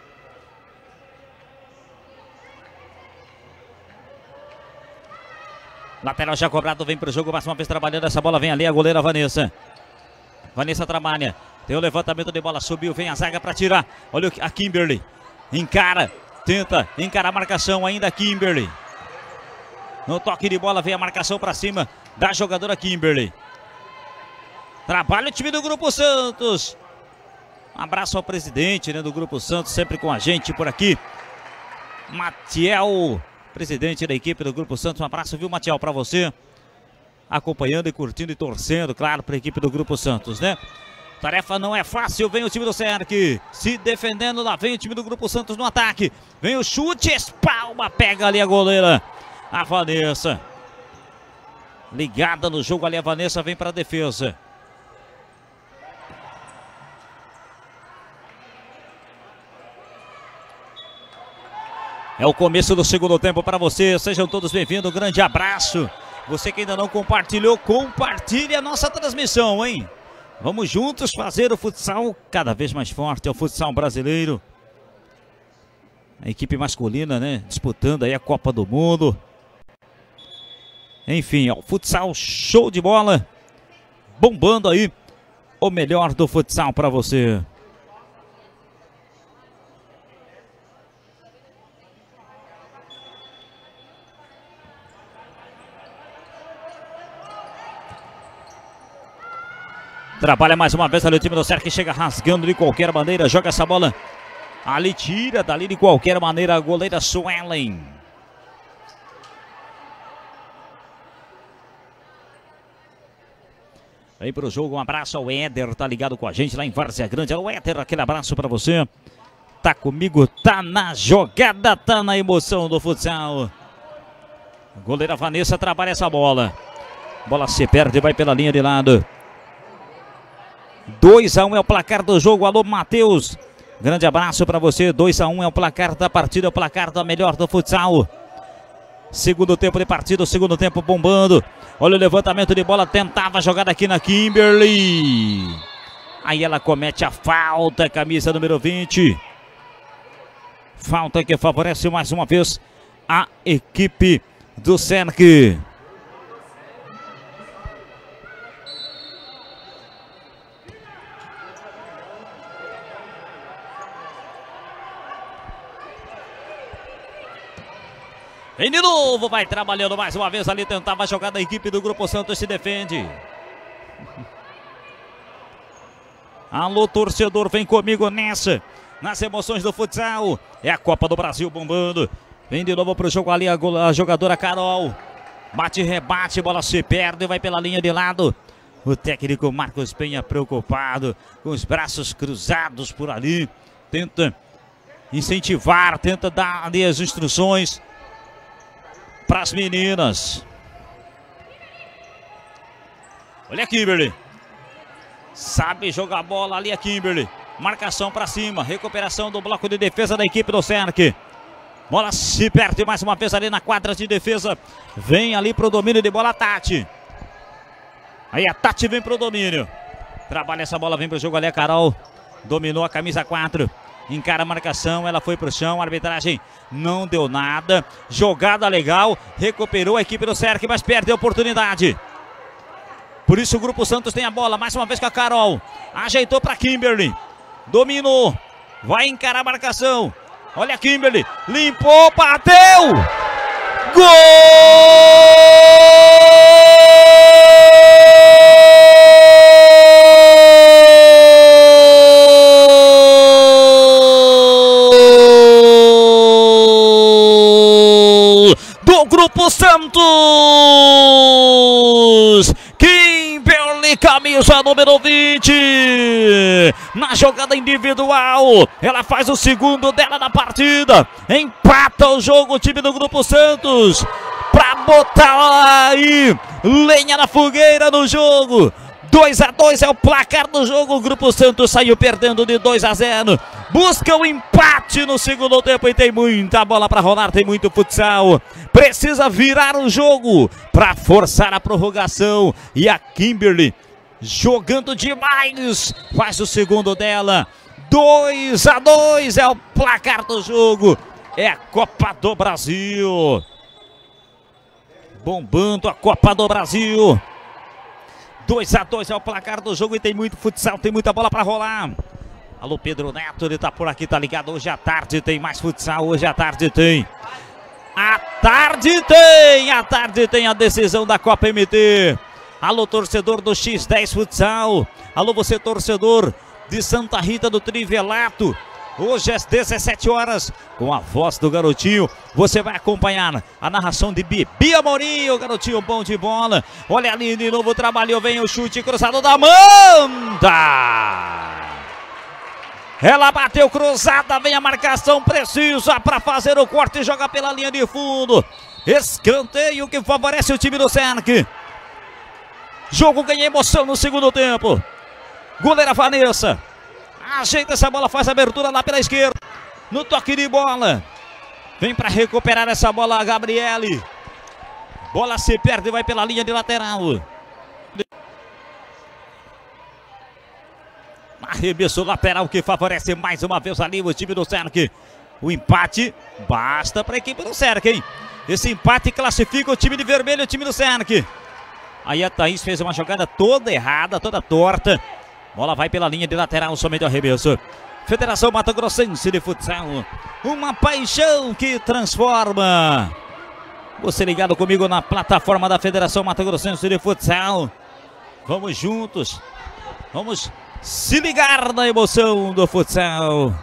Lateral já cobrado, vem para o jogo, mais uma vez trabalhando essa bola, vem ali a goleira Vanessa. Vanessa trabalha, tem o levantamento de bola, subiu, vem a zaga para tirar. Olha a Kimberly, encara, tenta encarar a marcação ainda a Kimberly. No toque de bola vem a marcação para cima da jogadora Kimberly. Trabalha o time do Grupo Santos. Um abraço ao presidente, né, do Grupo Santos, sempre com a gente por aqui. Matiel, presidente da equipe do Grupo Santos. Um abraço, viu, Matiel, para você. Acompanhando e curtindo e torcendo, claro, para a equipe do Grupo Santos, né? Tarefa não é fácil. Vem o time do C E R C se defendendo. Lá vem o time do Grupo Santos no ataque. Vem o chute, espalma, pega ali a goleira, a Vanessa. Ligada no jogo ali, a Vanessa vem para a defesa. É o começo do segundo tempo para você. Sejam todos bem-vindos. Um grande abraço. Você que ainda não compartilhou, compartilhe a nossa transmissão, hein? Vamos juntos fazer o futsal cada vez mais forte. É o futsal brasileiro. A equipe masculina, né? Disputando aí a Copa do Mundo. Enfim, é o futsal show de bola. Bombando aí o melhor do futsal para você. Trabalha mais uma vez ali o time do C E R C, que chega rasgando de qualquer maneira, joga essa bola ali, tira dali de qualquer maneira a goleira Suelen. Vem pro jogo, um abraço ao Éder, tá ligado com a gente lá em Várzea Grande. Alô, Éder, aquele abraço para você. Tá comigo, tá na jogada, tá na emoção do futsal. A goleira Vanessa trabalha essa bola. Bola se perde, vai pela linha de lado. dois a um é o placar do jogo. Alô, Matheus, grande abraço para você. dois a um é o placar da partida, é o placar da melhor do futsal. Segundo tempo de partida, o segundo tempo bombando. Olha o levantamento de bola, tentava a jogada aqui na Kimberly. Aí ela comete a falta, camisa número vinte. Falta que favorece mais uma vez a equipe do C E R C. Vem de novo, vai trabalhando mais uma vez ali, tentava a jogada, a equipe do Grupo Santos se defende. Alô, torcedor, vem comigo nessa, nas emoções do futsal. É a Copa do Brasil bombando. Vem de novo pro jogo ali a, a jogadora Carol. Bate, rebate, bola se perde, vai pela linha de lado. O técnico Marcos Penha preocupado, com os braços cruzados por ali. Tenta incentivar, tenta dar ali as instruções para as meninas. Olha a Kimberly. Sabe jogar bola ali a Kimberly. Marcação para cima, recuperação do bloco de defesa da equipe do Cerc. Bola se perde mais uma vez ali na quadra de defesa. Vem ali pro domínio de bola a Tati. Aí a Tati vem pro domínio. Trabalha essa bola, vem pro jogo ali a Carol. Dominou a camisa quatro. Encara a marcação, ela foi pro chão. A arbitragem não deu nada. Jogada legal. Recuperou a equipe do Cerc, mas perde a oportunidade. Por isso o Grupo Santos tem a bola. Mais uma vez com a Carol. Ajeitou pra Kimberly. Dominou. Vai encarar a marcação. Olha a Kimberly. Limpou, bateu. Gol! Do Grupo Santos. Kimberly, camisa número vinte. Na jogada individual, ela faz o segundo dela na partida. Empata o jogo o time do Grupo Santos. Pra botar aí lenha na fogueira no jogo. dois a dois é o placar do jogo. O Grupo Santos saiu perdendo de dois a zero. Busca o empate no segundo tempo e tem muita bola para rolar, tem muito futsal. Precisa virar o jogo para forçar a prorrogação. E a Kimberly jogando demais, faz o segundo dela. dois a dois é o placar do jogo. É a Copa do Brasil. Bombando a Copa do Brasil. dois a dois é o placar do jogo e tem muito futsal, tem muita bola para rolar. Alô, Pedro Neto, ele tá por aqui, tá ligado. Hoje à tarde tem mais futsal, hoje à tarde tem. À tarde tem, à tarde tem a decisão da Copa M T. Alô, torcedor do X dez Futsal. Alô, você torcedor de Santa Rita do Trivelato. Hoje às dezessete horas, com a voz do garotinho, você vai acompanhar a narração de Bibi Amorim, o garotinho bom de bola. Olha ali de novo, trabalhou, vem o chute cruzado da Amanda. Ela bateu cruzada, vem a marcação precisa para fazer o corte e joga pela linha de fundo. Escanteio que favorece o time do Cerc. Jogo ganha emoção no segundo tempo. Goleira Vanessa ajeita essa bola, faz a abertura lá pela esquerda. No toque de bola. Vem para recuperar essa bola a Gabriele. Bola se perde e vai pela linha de lateral. Arremesso lateral que favorece mais uma vez ali o time do Cerc. O empate basta para a equipe do Cerc, hein? Esse empate classifica o time de vermelho e o time do Cerc. Aí a Thaís fez uma jogada toda errada, toda torta. Bola vai pela linha de lateral, somente o arremesso. Federação Mato Grossense de Futsal. Uma paixão que transforma. Você ligado comigo na plataforma da Federação Mato Grossense de Futsal. Vamos juntos. Vamos se ligar na emoção do futsal.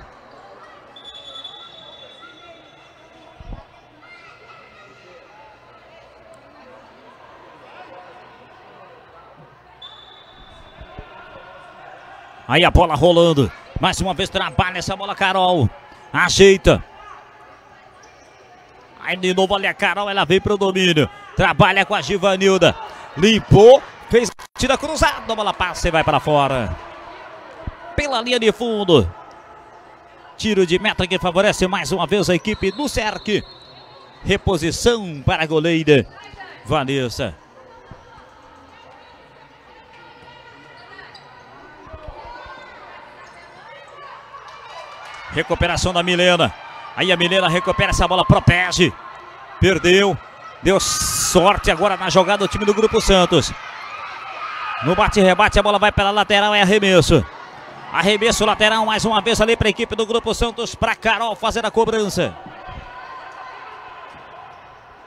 Aí a bola rolando. Mais uma vez trabalha essa bola, Carol. Ajeita. Aí de novo ali a Carol, ela vem pro domínio. Trabalha com a Givanilda. Limpou. Fez tira cruzada. A bola passa e vai para fora. Pela linha de fundo. Tiro de meta que favorece mais uma vez a equipe do Cerc. Reposição para a goleira Vanessa. Recuperação da Milena. Aí a Milena recupera essa bola, protege. Perdeu. Deu sorte agora na jogada do time do Grupo Santos. No bate-rebate a bola vai pela lateral, é arremesso. Arremesso lateral mais uma vez ali para a equipe do Grupo Santos. Para Carol fazer a cobrança.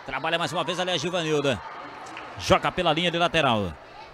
Trabalha mais uma vez ali a Givanilda. Joga pela linha de lateral.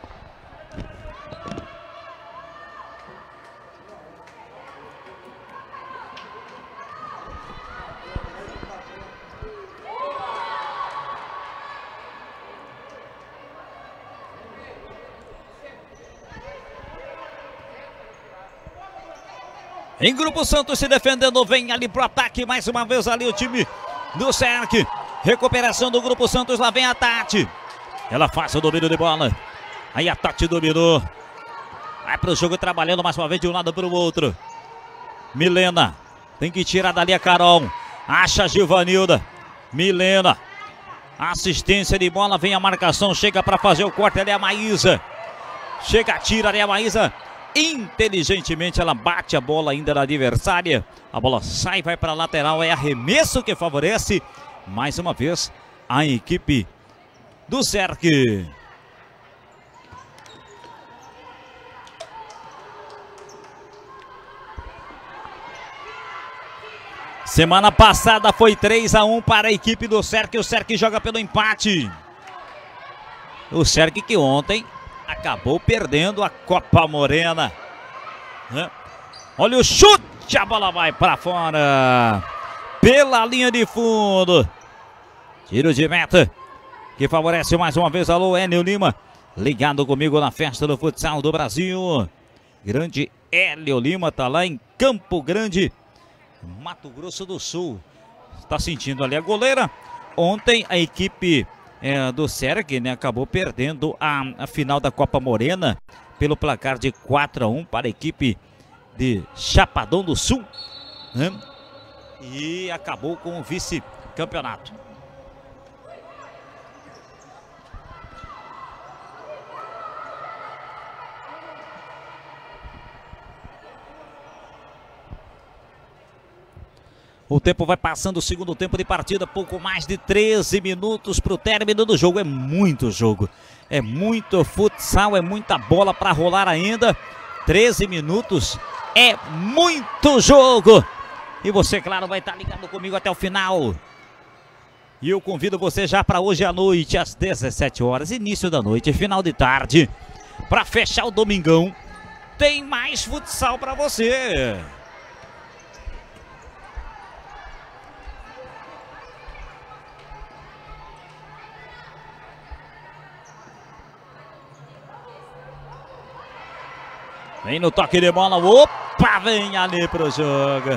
Em Grupo Santos se defendendo, vem ali pro ataque, mais uma vez ali o time do S E R C. Recuperação do Grupo Santos, lá vem a Tati. Ela faz o domínio de bola. Aí a Tati dominou. Vai pro jogo trabalhando mais uma vez de um lado para o outro. Milena, tem que tirar dali a Carol. Acha a Givanilda. Milena, assistência de bola, vem a marcação, chega para fazer o corte ali a Maísa. Chega, tira ali a Maísa. Inteligentemente ela bate a bola ainda na adversária. A bola sai, vai para a lateral. É arremesso que favorece mais uma vez a equipe do S E R C. Semana passada foi três a um para a equipe do S E R C. O S E R C joga pelo empate. O S E R C que ontem acabou perdendo a Copa Morena. Olha o chute, a bola vai para fora. Pela linha de fundo. Tiro de meta que favorece mais uma vez. Alô, Enio Lima, ligado comigo na festa do futsal do Brasil. Grande Hélio Lima tá lá em Campo Grande, Mato Grosso do Sul. Está sentindo ali a goleira. Ontem a equipe é, do S E R C, né, acabou perdendo a, a final da Copa Morena pelo placar de quatro a um para a equipe de Chapadão do Sul, né? E acabou com o vice-campeonato. O tempo vai passando, o segundo tempo de partida, pouco mais de treze minutos para o término do jogo. É muito jogo, é muito futsal, é muita bola para rolar ainda. treze minutos é muito jogo. E você, claro, vai estar ligado comigo até o final. E eu convido você já para hoje à noite, às dezessete horas, início da noite, final de tarde, para fechar o domingão. Tem mais futsal para você. Vem no toque de bola, opa, vem ali pro jogo.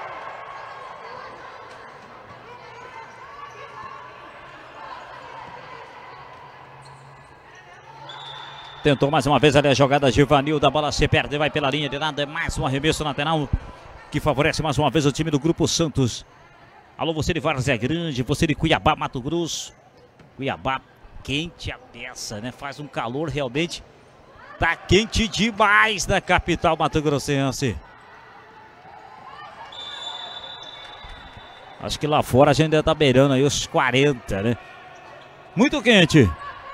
Tentou mais uma vez ali a jogada Givanilda, a bola se perde, vai pela linha de nada, é mais um arremesso lateral que favorece mais uma vez o time do Grupo Santos. Alô, você de Várzea Grande, você de Cuiabá, Mato Grosso. Cuiabá, quente a peça, né? Faz um calor realmente. Tá quente demais na capital mato-grossense. Acho que lá fora a gente ainda tá beirando aí os quarenta, né? Muito quente.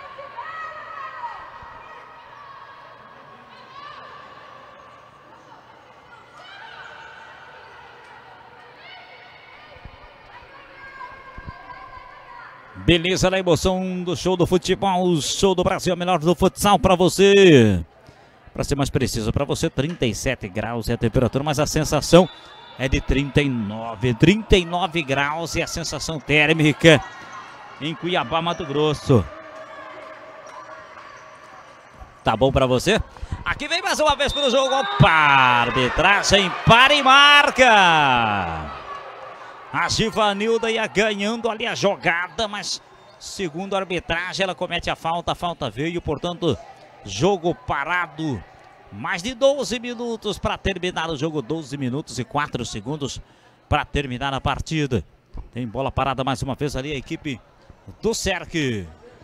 Beleza, na emoção do show do futebol, o show do Brasil, o melhor do futsal para você. Para ser mais preciso, para você, trinta e sete graus é a temperatura, mas a sensação é de trinta e nove. trinta e nove graus é a sensação térmica em Cuiabá, Mato Grosso. Tá bom para você? Aqui vem mais uma vez para o jogo. Opa, arbitragem para e marca. A Givanilda ia ganhando ali a jogada, mas segundo a arbitragem ela comete a falta, a falta veio, portanto, jogo parado. Mais de doze minutos para terminar o jogo, doze minutos e quatro segundos para terminar a partida. Tem bola parada mais uma vez ali a equipe do S E R C.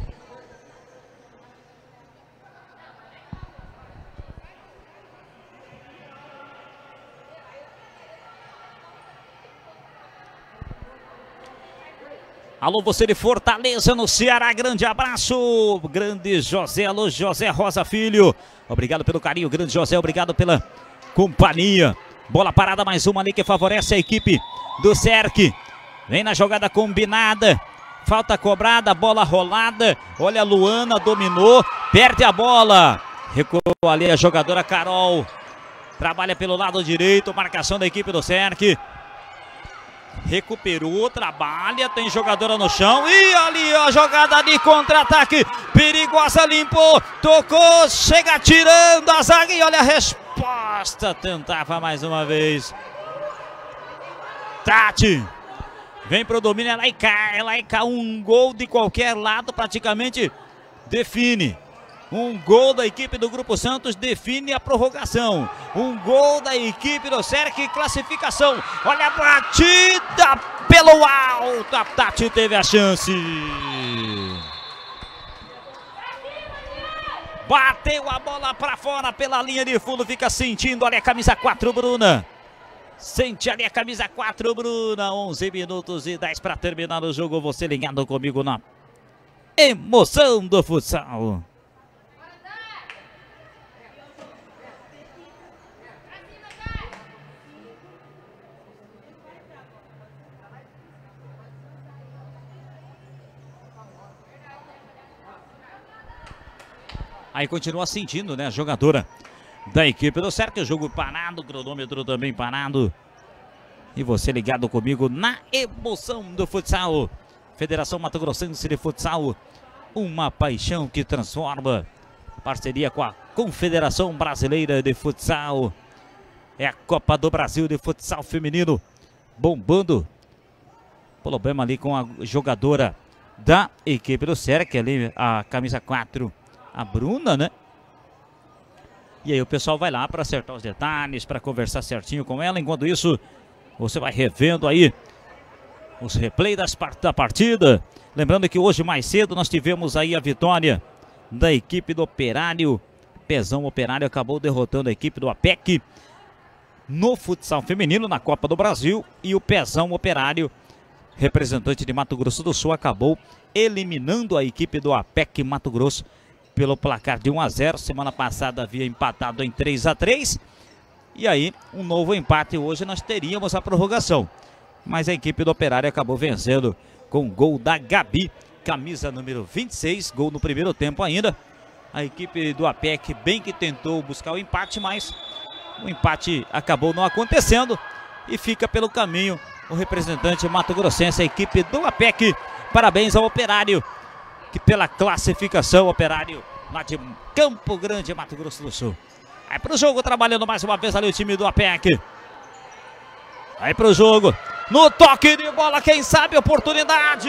Alô, você de Fortaleza, no Ceará, grande abraço. Grande José, alô, José Rosa Filho. Obrigado pelo carinho, grande José, obrigado pela companhia. Bola parada, mais uma ali que favorece a equipe do S E R C. Vem na jogada combinada. Falta cobrada, bola rolada. Olha a Luana, dominou, perde a bola. Recuou ali a jogadora Carol. Trabalha pelo lado direito, marcação da equipe do S E R C. Recuperou, trabalha, tem jogadora no chão. E ali a jogada de contra-ataque. Perigosa, limpou, tocou, chega tirando a zaga. E olha a resposta, tentava mais uma vez. Tati. Vem pro domínio, ela cai, ela cai, um gol de qualquer lado praticamente define. Um gol da equipe do Grupo Santos define a prorrogação. Um gol da equipe do S E R C, classificação. Olha a batida pelo alto, a Tati teve a chance. Bateu a bola para fora pela linha de fundo, fica sentindo, olha a camisa quatro, Bruna. Sente ali a camisa quatro, Bruna. onze minutos e dez para terminar o jogo. Você ligado comigo na emoção do futsal. Aí continua sentindo, né, a jogadora da equipe do S E R C, o jogo parado, o cronômetro também parado. E você ligado comigo na emoção do futsal. Federação Mato Grossense de Futsal, uma paixão que transforma. Parceria com a Confederação Brasileira de Futsal. É a Copa do Brasil de Futsal Feminino bombando. Problema ali com a jogadora da equipe do S E R C, ali a camisa quatro, a Bruna, né? E aí o pessoal vai lá para acertar os detalhes, para conversar certinho com ela. Enquanto isso, você vai revendo aí os replays das part da partida. Lembrando que hoje mais cedo nós tivemos aí a vitória da equipe do Operário. Pezão Operário acabou derrotando a equipe do A P E C no futsal feminino na Copa do Brasil. E o Pezão Operário, representante de Mato Grosso do Sul, acabou eliminando a equipe do A P E C Mato Grosso pelo placar de um a zero. Semana passada havia empatado em três a três. E aí, um novo empate. Hoje nós teríamos a prorrogação. Mas a equipe do Operário acabou vencendo com gol da Gabi, camisa número vinte e seis. Gol no primeiro tempo ainda. A equipe do A P E C bem que tentou buscar o empate, mas o empate acabou não acontecendo. E fica pelo caminho o representante mato-grossense, a equipe do A P E C. Parabéns ao Operário, que pela classificação, Operário lá de Campo Grande, Mato Grosso do Sul. Aí pro jogo, trabalhando mais uma vez ali o time do A P E C. Aí pro jogo, no toque de bola, quem sabe oportunidade.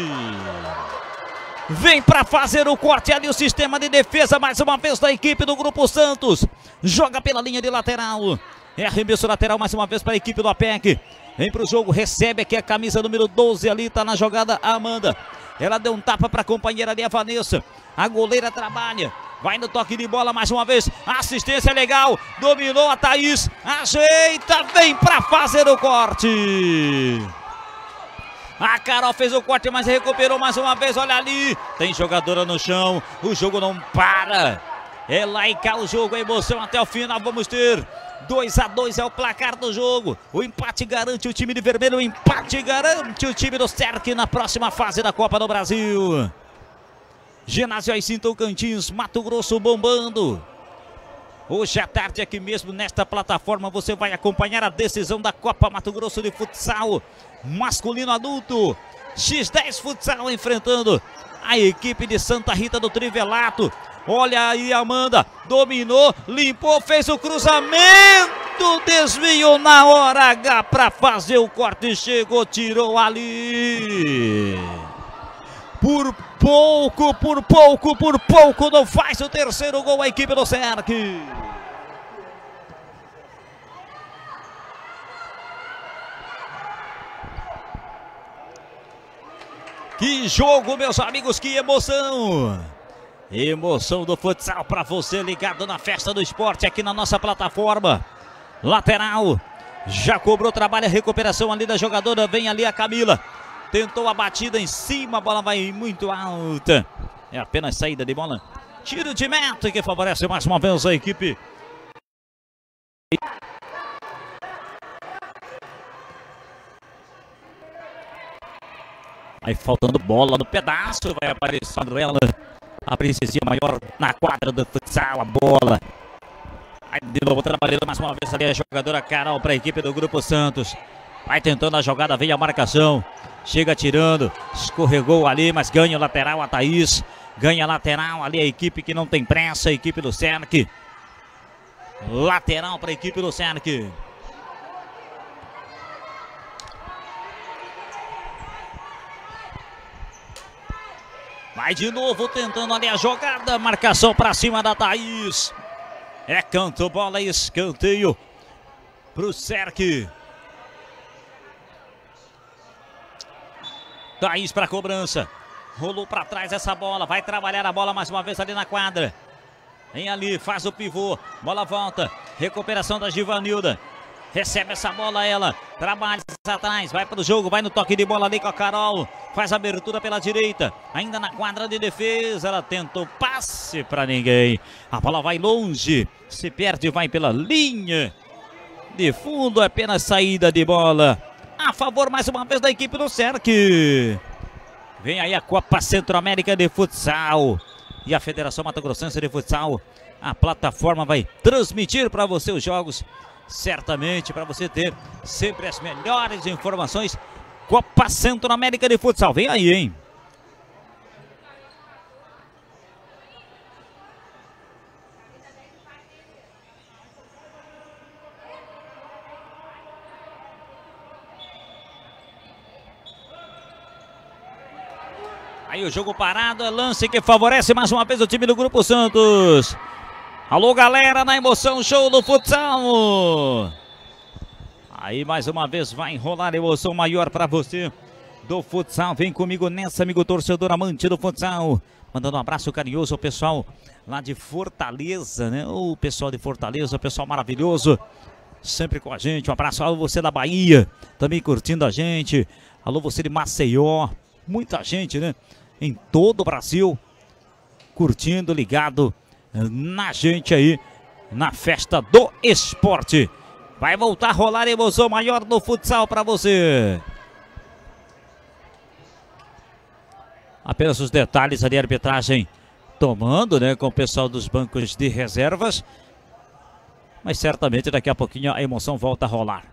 Vem para fazer o corte ali o sistema de defesa mais uma vez da equipe do Grupo Santos. Joga pela linha de lateral. É arremesso lateral mais uma vez para a equipe do A P E C. Vem pro jogo, recebe aqui a camisa número doze ali, tá na jogada a Amanda. Ela deu um tapa para a companheira ali, a Vanessa. A goleira trabalha. Vai no toque de bola mais uma vez. Assistência legal. Dominou a Thaís. Ajeita. Vem para fazer o corte. A Carol fez o corte, mas recuperou mais uma vez. Olha ali. Tem jogadora no chão. O jogo não para. É lá e cá o jogo. A emoção até o final. Vamos ter dois a dois é o placar do jogo. O empate garante o time de vermelho. O empate garante o time do S E R C na próxima fase da Copa do Brasil. Ginásio Aicim Tocantins, Mato Grosso bombando. Hoje à tarde aqui mesmo nesta plataforma você vai acompanhar a decisão da Copa Mato Grosso de Futsal masculino adulto. X dez Futsal enfrentando a equipe de Santa Rita do Trivelato. Olha aí, Amanda, dominou, limpou, fez o cruzamento, desvio na hora H para fazer o corte, chegou, tirou ali. Por pouco, por pouco, por pouco não faz o terceiro gol a equipe do S E R C. Que jogo, meus amigos, que emoção. Emoção do futsal para você ligado na festa do esporte aqui na nossa plataforma. Lateral, já cobrou, trabalha a recuperação ali da jogadora, vem ali a Camila. Tentou a batida em cima, a bola vai muito alta. É apenas saída de bola. Tiro de meta que favorece mais uma vez a equipe. Aí faltando bola no pedaço, vai aparecendo ela, a princesinha maior na quadra do futsal, a bola. Aí de novo trabalhando mais uma vez ali a jogadora Carol para a equipe do Grupo Santos. Vai tentando a jogada, vem a marcação, chega tirando, escorregou ali, mas ganha o lateral a Thaís. Ganha lateral ali a equipe que não tem pressa, a equipe do Cerc. Lateral para a equipe do Cerc. Vai de novo tentando ali a jogada, marcação para cima da Thaís. É canto, bola e escanteio pro Cerc. Thaís para cobrança. Rolou para trás essa bola, vai trabalhar a bola mais uma vez ali na quadra. Vem ali, faz o pivô, bola volta, recuperação da Givanilda. Recebe essa bola ela, trabalha atrás, vai para o jogo, vai no toque de bola ali com a Carol. Faz a abertura pela direita, ainda na quadra de defesa, ela tentou passe para ninguém. A bola vai longe, se perde, vai pela linha de fundo, apenas saída de bola. A favor mais uma vez da equipe do Cerc. Vem aí a Copa Centro-América de Futsal e a Federação Mato Grossense de Futsal. A plataforma vai transmitir para você os jogos, certamente para você ter sempre as melhores informações. Copa Centro-América de Futsal, vem aí, hein? Aí o jogo parado, é lance que favorece mais uma vez o time do Grupo Santos. Alô galera, na emoção, show do futsal. Aí mais uma vez vai enrolar emoção maior para você do futsal. Vem comigo nessa, amigo torcedor amante do futsal. Mandando um abraço carinhoso ao pessoal lá de Fortaleza, né? O pessoal de Fortaleza, o pessoal maravilhoso. Sempre com a gente, um abraço. Alô você da Bahia, também curtindo a gente. Alô você de Maceió, muita gente, né? Em todo o Brasil, curtindo, ligado na gente aí, na festa do esporte. Vai voltar a rolar emoção maior no futsal para você. Apenas os detalhes ali, a arbitragem tomando, né, com o pessoal dos bancos de reservas. Mas certamente daqui a pouquinho a emoção volta a rolar.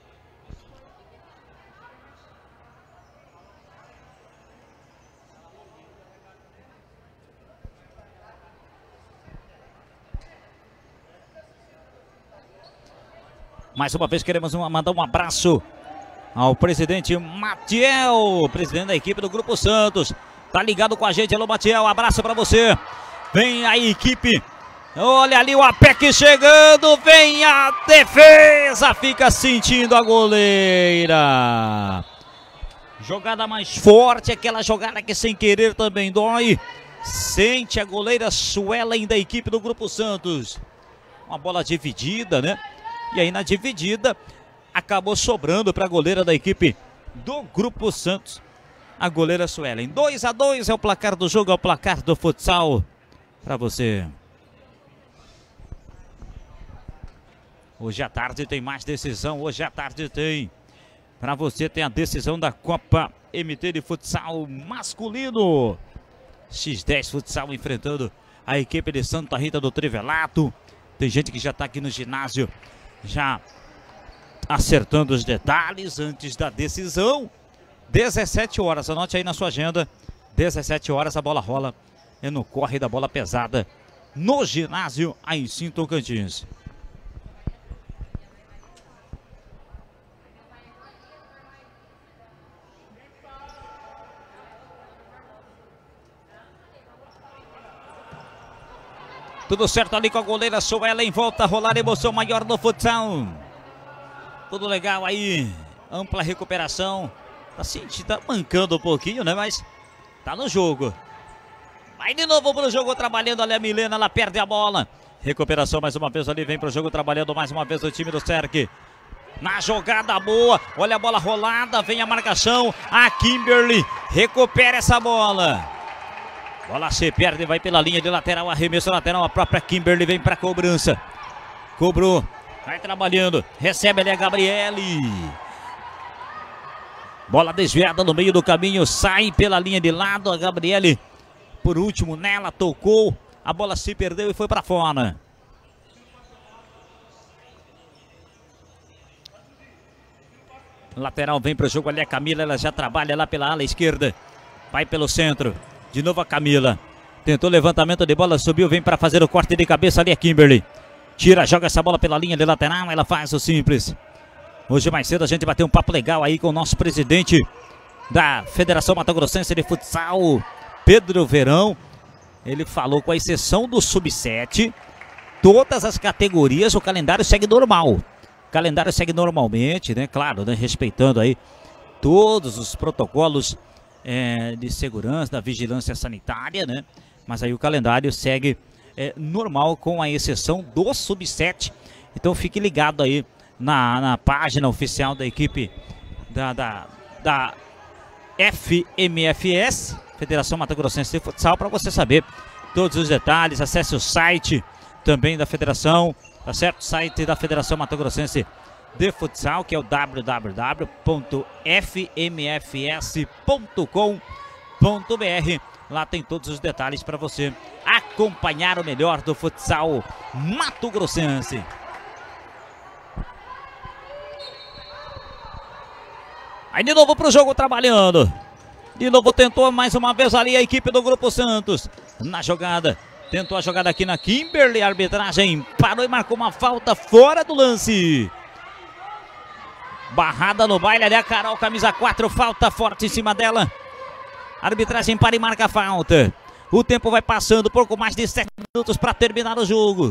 Mais uma vez queremos uma, mandar um abraço ao presidente Matiel, presidente da equipe do Grupo Santos. Tá ligado com a gente, alô Matiel, um abraço para você. Vem a equipe, olha ali o A P E C chegando, vem a defesa, fica sentindo a goleira. Jogada mais forte, aquela jogada que sem querer também dói. Sente a goleira Suelen da equipe do Grupo Santos. Uma bola dividida, né? E aí na dividida acabou sobrando para a goleira da equipe do Grupo Santos, a goleira Suelen. dois a dois é o placar do jogo, é o placar do futsal para você. Hoje à tarde tem mais decisão, hoje à tarde tem. Para você tem a decisão da Copa M T de futsal masculino. X dez futsal enfrentando a equipe de Santa Rita do Trivelato. Tem gente que já está aqui no ginásio, já acertando os detalhes antes da decisão. dezessete horas, anote aí na sua agenda. dezessete horas a bola rola. É no corre da bola pesada no ginásio aí em Tocantins. Tudo certo ali com a goleira Suelen, volta a rolar emoção maior no futsal. Tudo legal aí, ampla recuperação. Tá sentindo, tá mancando um pouquinho, né? Mas tá no jogo. Vai de novo pro jogo trabalhando ali a Milena, ela perde a bola. Recuperação mais uma vez ali, vem pro jogo trabalhando mais uma vez o time do Cerc. Na jogada boa, olha a bola rolada, vem a marcação. A Kimberly recupera essa bola. Bola se perde, vai pela linha de lateral, arremesso lateral, a própria Kimberly vem para cobrança. Cobrou, vai trabalhando, recebe ali a Gabriele. Bola desviada no meio do caminho, sai pela linha de lado. A Gabriele, por último, nela, tocou. A bola se perdeu e foi para fora. Lateral vem para o jogo ali a Camila, ela já trabalha lá pela ala esquerda. Vai pelo centro, de novo a Camila. Tentou levantamento de bola, subiu, vem para fazer o corte de cabeça ali a Kimberly. Tira, joga essa bola pela linha de lateral, ela faz o simples. Hoje mais cedo a gente vai ter um papo legal aí com o nosso presidente da Federação Mato Grossense de Futsal, Pedro Verão. Ele falou, com a exceção do sub sete, todas as categorias o calendário segue normal. O calendário segue normalmente, né? Claro, né? Respeitando aí todos os protocolos é, de segurança, da vigilância sanitária, né? Mas aí o calendário segue é, normal, com a exceção do sub sete. Então fique ligado aí na, na página oficial da equipe da, da, da F M F S, Federação Mato Grossense de Futsal, para você saber todos os detalhes. Acesse o site também da federação, tá certo? Site da Federação Mato Grossense de Futsal, que é o w w w ponto f m f s ponto com ponto b r. Lá tem todos os detalhes para você acompanhar o melhor do futsal Mato Grossense. Aí de novo para o jogo trabalhando. De novo tentou mais uma vez ali a equipe do Grupo Santos. Na jogada. Tentou a jogada aqui na Kimberly. A arbitragem parou e marcou uma falta fora do lance. Barrada no baile ali a Carol, camisa quatro. Falta forte em cima dela. A arbitragem para e marca a falta. O tempo vai passando. Pouco mais de sete minutos para terminar o jogo.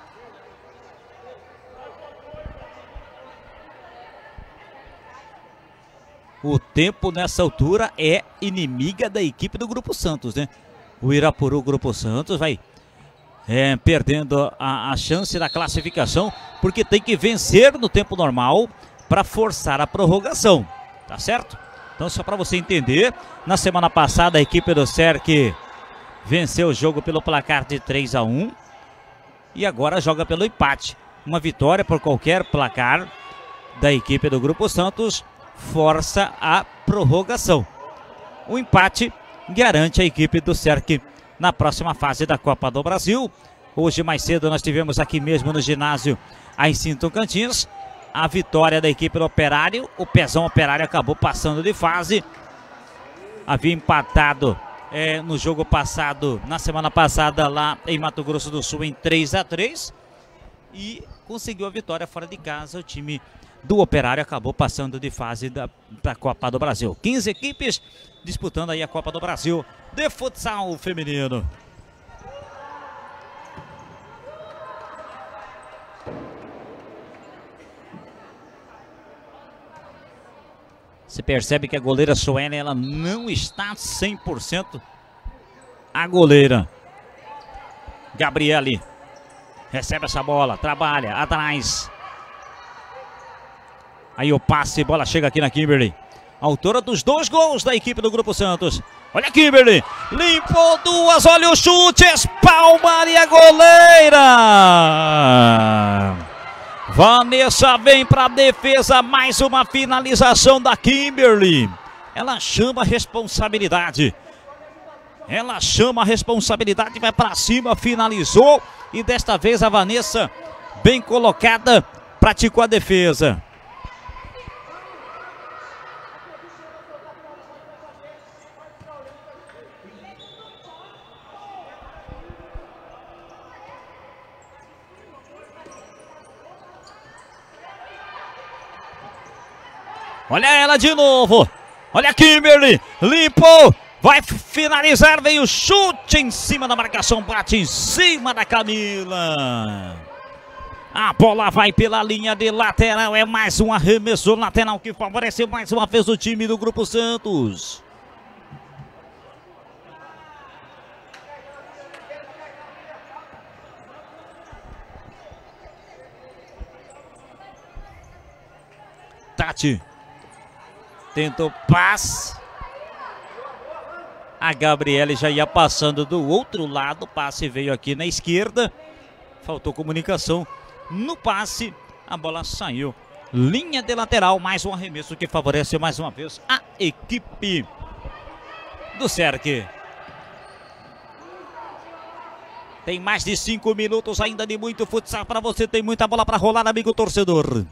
O tempo nessa altura é inimiga da equipe do Grupo Santos, né? O Irapuru Grupo Santos vai é, perdendo a, a chance da classificação, porque tem que vencer no tempo normal para forçar a prorrogação, tá certo? Então, só para você entender, na semana passada a equipe do S E R C venceu o jogo pelo placar de três a um e agora joga pelo empate. Uma vitória por qualquer placar da equipe do Grupo Santos força a prorrogação. O empate garante a equipe do S E R C na próxima fase da Copa do Brasil. Hoje mais cedo nós tivemos aqui mesmo no ginásio aí em Tocantins a vitória da equipe do Operário. O Pezão Operário acabou passando de fase. Havia empatado é, no jogo passado, na semana passada lá em Mato Grosso do Sul em três a três e conseguiu a vitória fora de casa. O time do Operário acabou passando de fase da, da Copa do Brasil. quinze equipes disputando aí a Copa do Brasil de futsal feminino. Você percebe que a goleira Suelen, ela não está cem por cento a goleira. Gabriele recebe essa bola, trabalha atrás. Aí o passe, bola chega aqui na Kimberly. Autora dos dois gols da equipe do Grupo Santos. Olha a Kimberly, limpou duas, olha o chute, espalma e a goleira. Vanessa vem para a defesa, mais uma finalização da Kimberly. Ela chama a responsabilidade. Ela chama a responsabilidade, vai para cima, finalizou. E desta vez a Vanessa, bem colocada, praticou a defesa. Olha ela de novo. Olha a Kimberly. Limpou. Vai finalizar. Veio o chute em cima da marcação. Bate em cima da Camila. A bola vai pela linha de lateral. É mais um arremesso lateral que favorece mais uma vez o time do Grupo Santos. Tati. Tentou passe. A Gabriele já ia passando do outro lado. O passe veio aqui na esquerda. Faltou comunicação no passe. A bola saiu linha de lateral, mais um arremesso que favorece mais uma vez a equipe do S E R C. Tem mais de cinco minutos ainda de muito futsal para você, tem muita bola para rolar, amigo torcedor.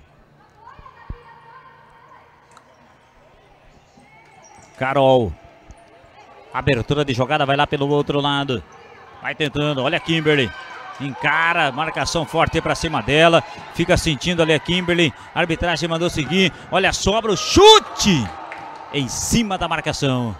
Carol. Abertura de jogada, vai lá pelo outro lado. Vai tentando, olha a Kimberly. Encara, marcação forte para cima dela. Fica sentindo ali a Kimberly. A arbitragem mandou seguir. Olha, sobra o chute em cima da marcação.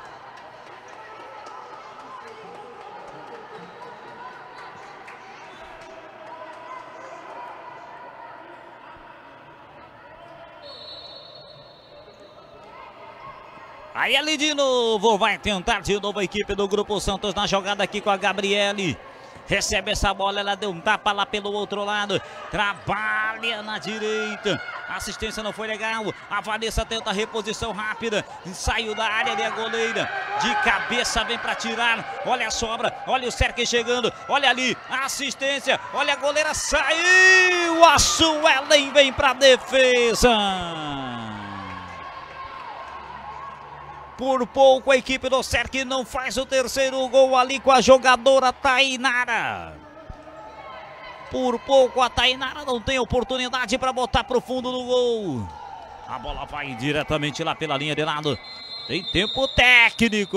Aí ali de novo, vai tentar de novo a equipe do Grupo Santos na jogada aqui com a Gabriele. Recebe essa bola, ela deu um tapa lá pelo outro lado. Trabalha na direita. A assistência não foi legal. A Vanessa tenta a reposição rápida. Saiu da área ali a goleira. De cabeça vem para tirar. Olha a sobra. Olha o S E R C chegando. Olha ali a assistência. Olha a goleira. Saiu. A Suelen vem para a defesa. Por pouco a equipe do S E R C não faz o terceiro gol ali com a jogadora Tainara. Por pouco a Tainara não tem oportunidade para botar para o fundo do gol. A bola vai diretamente lá pela linha de lado. Tem tempo técnico.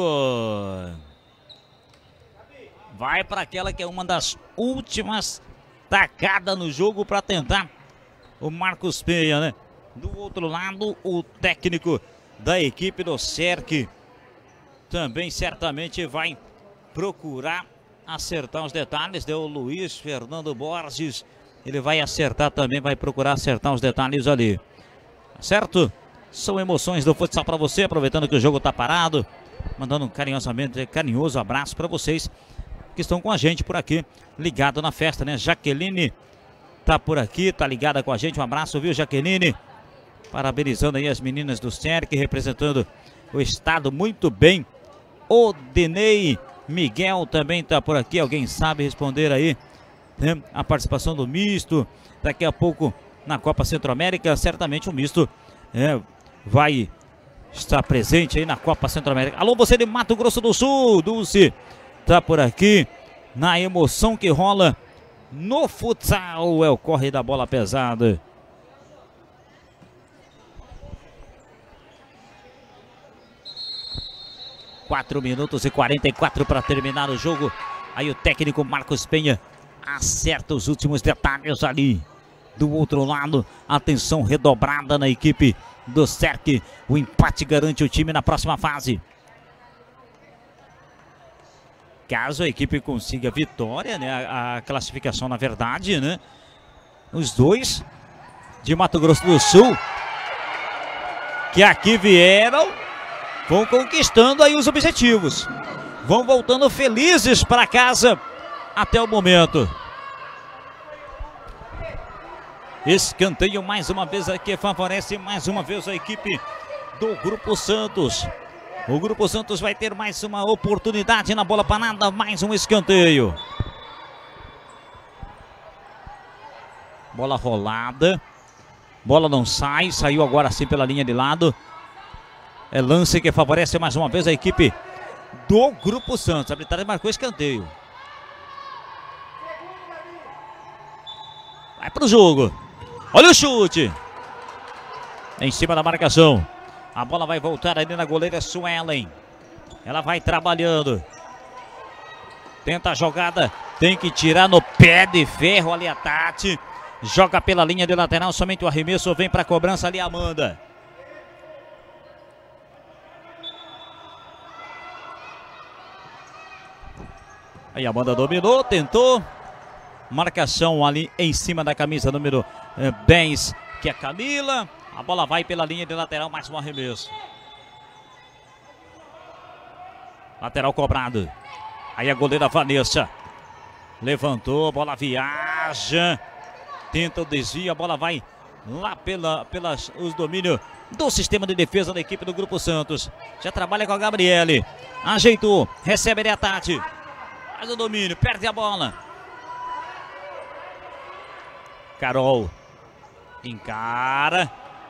Vai para aquela que é uma das últimas tacadas no jogo para tentar o Marcos Peia, né? Do outro lado, o técnico da equipe do S E R C também certamente vai procurar acertar os detalhes. Deu o Luiz Fernando Borges, ele vai acertar também, vai procurar acertar os detalhes ali, certo? São emoções do futsal para você, aproveitando que o jogo tá parado, mandando um carinhosamente carinhoso abraço para vocês que estão com a gente por aqui, ligado na festa, né? Jaqueline tá por aqui, tá ligada com a gente, um abraço, viu, Jaqueline? Parabenizando aí as meninas do S E R C, representando o estado muito bem. O Denei Miguel também está por aqui. Alguém sabe responder aí, né? A participação do misto. Daqui a pouco na Copa Centro-América, certamente o misto é, vai estar presente aí na Copa Centro-América. Alô, você de Mato Grosso do Sul, Dulce, está por aqui. Na emoção que rola no futsal, é o corre da bola pesada. quatro minutos e quarenta e quatro para terminar o jogo. Aí o técnico Marcos Penha acerta os últimos detalhes ali. Do outro lado, atenção redobrada na equipe do S E R C. O empate garante o time na próxima fase. Caso a equipe consiga vitória, né? A, a classificação, na verdade, né? Os dois de Mato Grosso do Sul que aqui vieram vão conquistando aí os objetivos. Vão voltando felizes para casa até o momento. Escanteio mais uma vez aqui, favorece mais uma vez a equipe do Grupo Santos. O Grupo Santos vai ter mais uma oportunidade na bola parada, mais um escanteio. Bola rolada. Bola não sai, saiu agora sim pela linha de lado. É lance que favorece mais uma vez a equipe do Grupo Santos. A arbitragem marcou escanteio. Vai pro jogo. Olha o chute. Em cima da marcação. A bola vai voltar ali na goleira Suelen. Ela vai trabalhando. Tenta a jogada. Tem que tirar no pé de ferro ali a Tati. Joga pela linha de lateral. Somente o arremesso vem para a cobrança ali a Amanda. Aí a Amanda dominou, tentou. Marcação ali em cima da camisa número dez, que é a Camila. A bola vai pela linha de lateral, mais um arremesso. Lateral cobrado. Aí a goleira Vanessa. Levantou, a bola viaja. Tenta o desvio, a bola vai lá pela, pelas, os domínios do sistema de defesa da equipe do Grupo Santos. Já trabalha com a Gabriele. Ajeitou, recebe ali a Tati. Faz o domínio, perde a bola. Carol encara,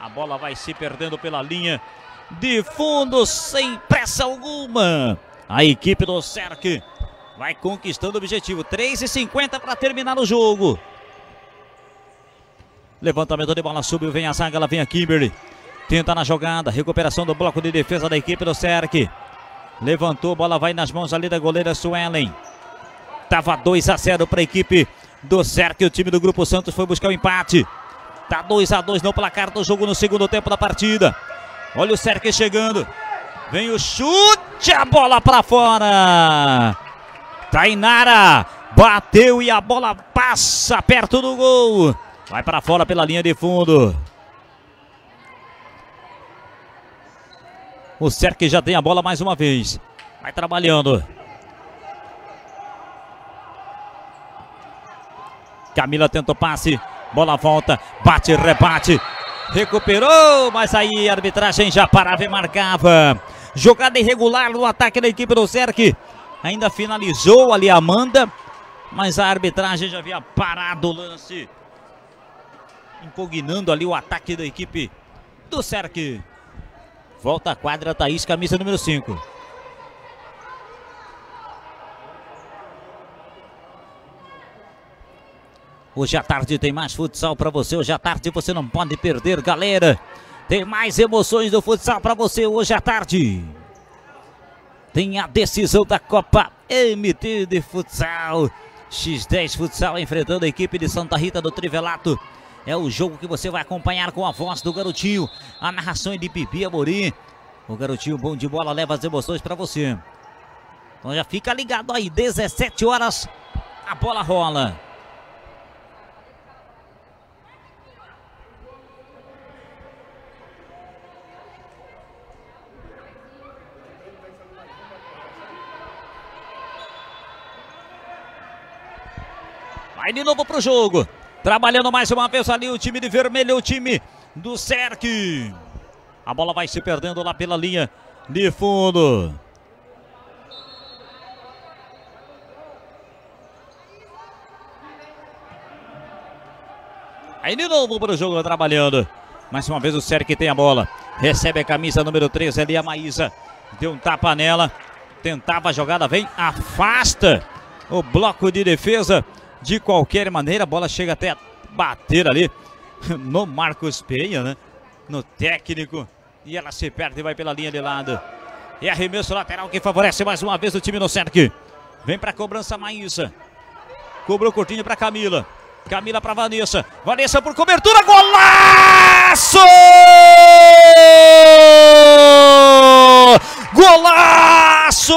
A bola vai se perdendo pela linha de fundo, sem pressa alguma. A equipe do S E R C vai conquistando o objetivo. três e cinquenta para terminar o jogo. Levantamento de bola, subiu, vem a zaga, ela vem a Kimberly. Tenta na jogada, recuperação do bloco de defesa da equipe do S E R C. Levantou, bola vai nas mãos ali da goleira Suelen. Tava dois a zero para a equipe do S E R C. O time do Grupo Santos foi buscar o empate. Tá dois a dois no placar do jogo no segundo tempo da partida. Olha o S E R C chegando. Vem o chute, a bola para fora. Tainara bateu e a bola passa perto do gol. Vai para fora pela linha de fundo. O S E R C já tem a bola mais uma vez. Vai trabalhando. Camila tenta o passe. Bola volta. Bate, rebate. Recuperou, mas aí a arbitragem já parava e marcava. Jogada irregular no ataque da equipe do S E R C. Ainda finalizou ali a Amanda, mas a arbitragem já havia parado o lance, impugnando ali o ataque da equipe do S E R C. Volta a quadra, Thaís, camisa número cinco. Hoje à tarde tem mais futsal para você. Hoje à tarde você não pode perder, galera. Tem mais emoções do futsal para você hoje à tarde. Tem a decisão da Copa M T de Futsal. X dez Futsal enfrentando a equipe de Santa Rita do Trivelato. É o jogo que você vai acompanhar com a voz do Garotinho. A narração é de Bibi Amorim. O Garotinho bom de bola leva as emoções para você. Então já fica ligado aí, dezessete horas, a bola rola. Vai de novo pro jogo. Trabalhando mais uma vez ali o time de vermelho, o time do S E R C. A bola vai se perdendo lá pela linha de fundo. Aí de novo pro jogo trabalhando. Mais uma vez o S E R C tem a bola. Recebe a camisa número treze ali a Maísa. Deu um tapa nela. Tentava a jogada, vem, afasta o bloco de defesa. De qualquer maneira, a bola chega até a bater ali no Marcos Penha, né? No técnico. E ela se perde e vai pela linha de lado. E arremesso lateral que favorece mais uma vez o time do S E R C. Vem para a cobrança Maísa. Cobrou curtinho para Camila. Camila para Vanessa. Vanessa por cobertura. Golaço! Golaço!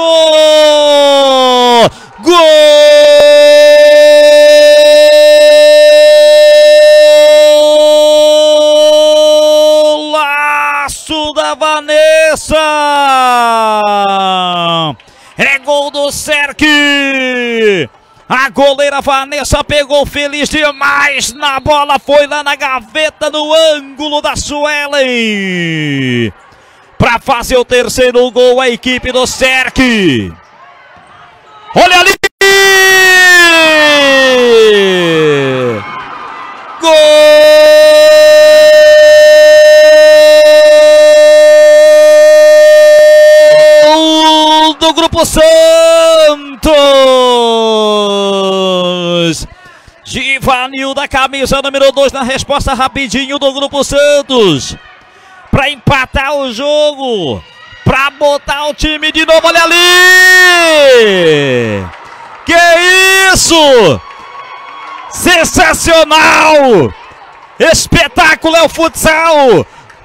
Golaço da Vanessa! É gol do S E R C! A goleira Vanessa pegou feliz demais na bola, foi lá na gaveta no ângulo da Suelen. Para fazer o terceiro gol, a equipe do S E R C. Olha ali! Gol do Grupo Santos! Givanil da camisa número dois na resposta rapidinho do Grupo Santos. Para empatar o jogo. Para botar o time de novo, olha ali! Que isso! Sensacional! Espetáculo é o futsal!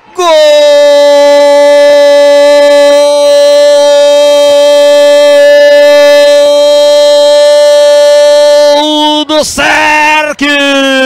Gol do S E R C!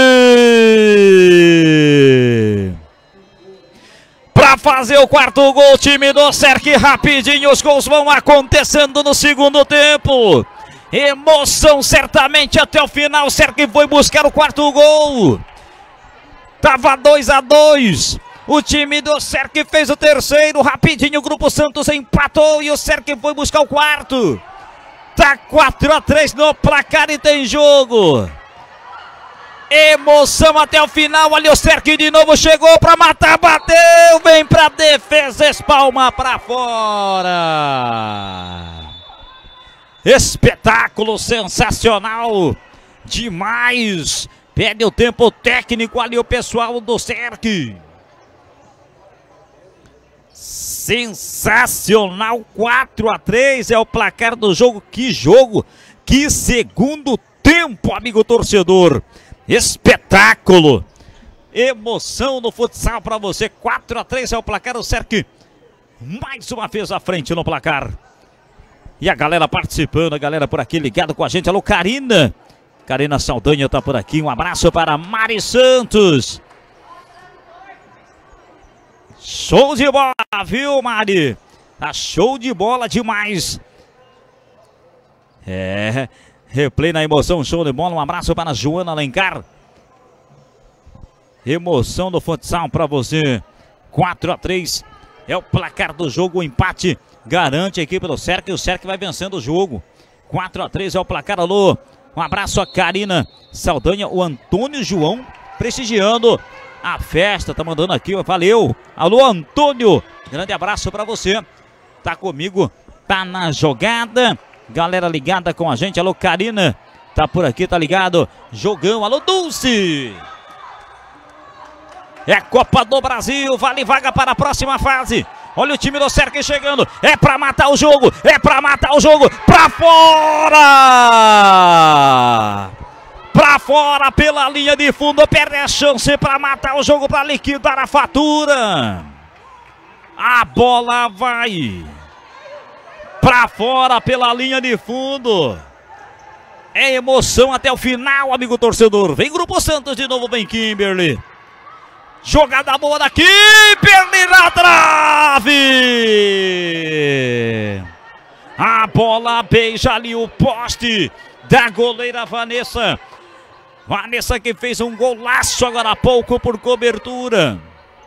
Para fazer o quarto gol, time do S E R C rapidinho, os gols vão acontecendo no segundo tempo. Emoção certamente até o final, o S E R C foi buscar o quarto gol. Tava dois a dois. O time do S E R C fez o terceiro, rapidinho o Grupo Santos empatou e o S E R C foi buscar o quarto. Tá quatro a três no placar e tem jogo. Emoção até o final, ali o Serk de novo, chegou para matar, bateu, vem para defesa, espalma para fora. Espetáculo sensacional, demais, perde o tempo técnico ali o pessoal do Serk. Sensacional, quatro a três é o placar do jogo, que jogo, que segundo tempo, amigo torcedor. Espetáculo, emoção no futsal para você. Quatro a três é o placar, o Serk mais uma vez à frente no placar. E a galera participando, a galera por aqui ligado com a gente. Alô, Karina, Karina Saldanha tá por aqui, um abraço para Mari Santos. Show de bola, viu, Mari? Tá show de bola demais. É, replay na emoção, show de bola. Um abraço para a Joana Alencar. Emoção do futsal para você. quatro a três é o placar do jogo. O empate garante a equipe do Serk. E o Serk vai vencendo o jogo. quatro a três é o placar. Alô, um abraço a Karina Saldanha. O Antônio João prestigiando a festa. Tá mandando aqui, valeu. Alô, Antônio, grande abraço para você. Tá comigo, tá na jogada. Galera ligada com a gente, alô Karina, tá por aqui, tá ligado? Jogão, alô Dulce. É Copa do Brasil, vale vaga para a próxima fase. Olha o time do Serk chegando, é pra matar o jogo, é pra matar o jogo, pra fora! Pra fora pela linha de fundo, perde a chance pra matar o jogo, pra liquidar a fatura. A bola vai pra fora pela linha de fundo. É emoção até o final, amigo torcedor. Vem Grupo Santos de novo, vem Kimberly. Jogada boa da Kimberly na trave. A bola beija ali o poste da goleira Vanessa. Vanessa que fez um golaço agora há pouco por cobertura.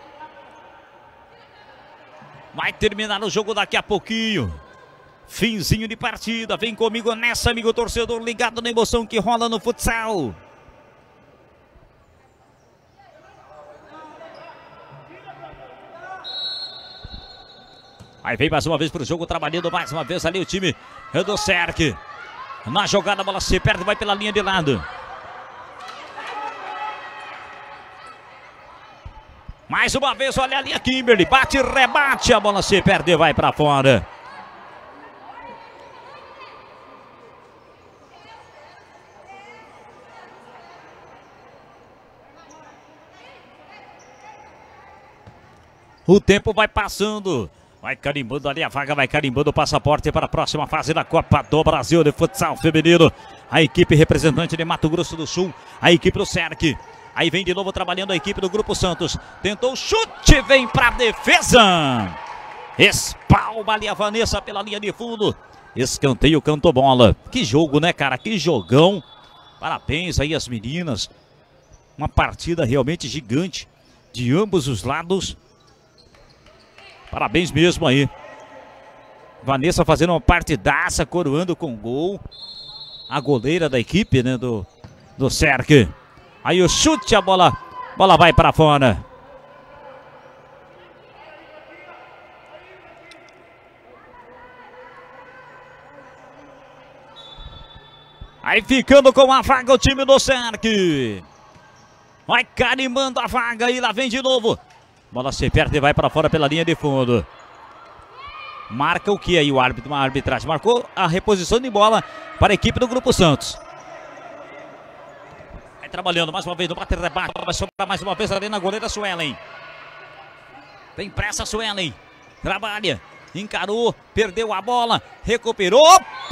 Vai terminar o jogo daqui a pouquinho. Finzinho de partida, vem comigo nessa, amigo torcedor, ligado na emoção que rola no futsal. Aí vem mais uma vez para o jogo, trabalhando mais uma vez ali o time do Serk. Na jogada a bola se perde, vai pela linha de lado. Mais uma vez, olha ali a Kimberly, bate, rebate, a bola se perde, vai para fora. O tempo vai passando, vai carimbando ali a vaga, vai carimbando o passaporte para a próxima fase da Copa do Brasil de futsal feminino. A equipe representante de Mato Grosso do Sul, a equipe do Serk. Aí vem de novo trabalhando a equipe do Grupo Santos. Tentou o chute, vem para a defesa. Espalma ali a Vanessa pela linha de fundo. Escanteio, cantou bola. Que jogo, né, cara? Que jogão. Parabéns aí às meninas. Uma partida realmente gigante de ambos os lados. Parabéns mesmo aí. Vanessa fazendo uma partidaça, coroando com gol. A goleira da equipe, né, do, do Serk. Aí o chute, a bola, bola vai para fora. Aí ficando com a vaga o time do Serk. Vai carimbando a vaga e lá vem de novo. Bola se perde e vai para fora pela linha de fundo. Marca o que aí o árbitro? Uma arbitragem. Marcou a reposição de bola para a equipe do Grupo Santos. Vai trabalhando mais uma vez no bate-rebate. Vai sobrar mais uma vez ali na goleira Suelen. Tem pressa Suelen. Trabalha. Encarou. Perdeu a bola. Recuperou.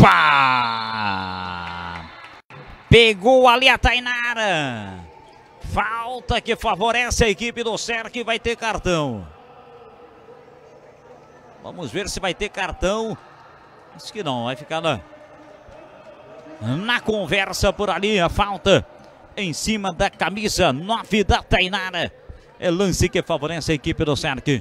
Opa! Pegou ali a Tainara. Falta que favorece a equipe do Serk, vai ter cartão. Vamos ver se vai ter cartão. Acho que não, vai ficar na, na conversa por ali. A falta em cima da camisa nove da Tainara. É lance que favorece a equipe do Serk.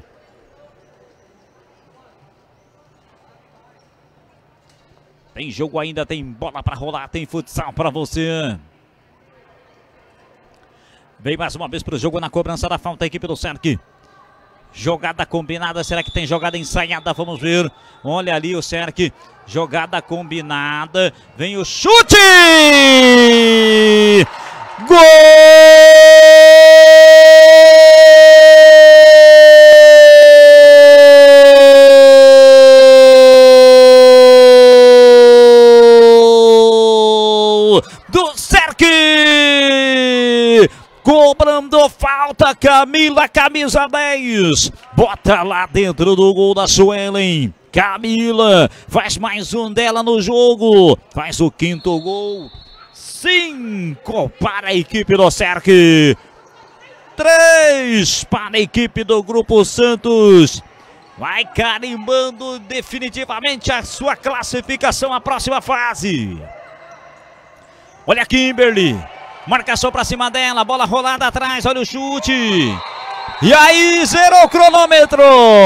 Tem jogo ainda, tem bola para rolar, tem futsal para você. Vem mais uma vez para o jogo na cobrança da falta a equipe do Cerque. Jogada combinada, será que tem jogada ensaiada? Vamos ver. Olha ali o Cerque. Jogada combinada. Vem o chute! Gol! Do Cerque! Cobrando falta, Camila, camisa dez. Bota lá dentro do gol da Suelen. Camila faz mais um dela no jogo. Faz o quinto gol. Cinco para a equipe do Cerque. Três para a equipe do Grupo Santos. Vai carimbando definitivamente a sua classificação à próxima fase. Olha a Kimberly. Marcação para cima dela, bola rolada atrás, olha o chute. E aí, zerou o cronômetro.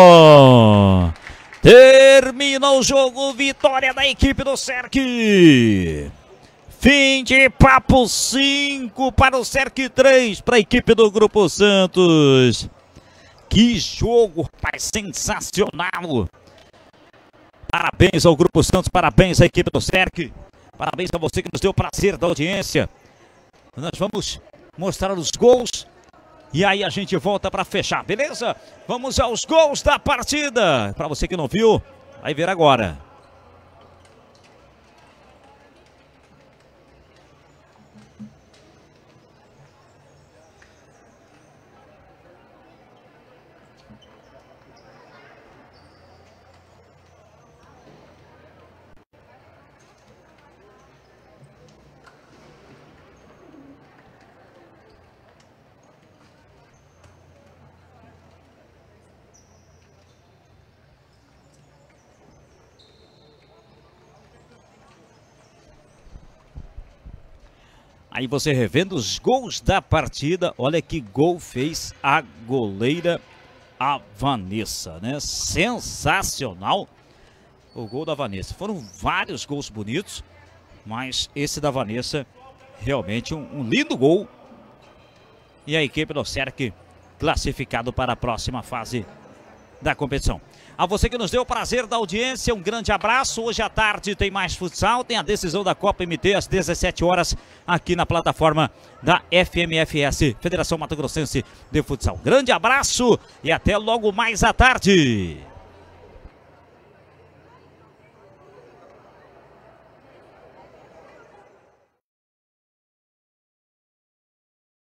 Termina o jogo, vitória da equipe do Cerque. Fim de papo, cinco para o Cerque, três para a equipe do Grupo Santos. Que jogo, rapaz, sensacional. Parabéns ao Grupo Santos, parabéns à equipe do Cerque. Parabéns a você que nos deu o prazer da audiência. Nós vamos mostrar os gols e aí a gente volta para fechar, beleza? Vamos aos gols da partida. Para você que não viu, vai ver agora. Aí você revendo os gols da partida, olha que gol fez a goleira, a Vanessa, né? Sensacional o gol da Vanessa. Foram vários gols bonitos, mas esse da Vanessa, realmente um, um lindo gol. E a equipe do Cerque classificado para a próxima fase da competição. A você que nos deu o prazer da audiência, um grande abraço. Hoje à tarde tem mais futsal, tem a decisão da Copa M T às dezessete horas aqui na plataforma da F M F S, Federação Mato Grossense de Futsal. Grande abraço e até logo mais à tarde.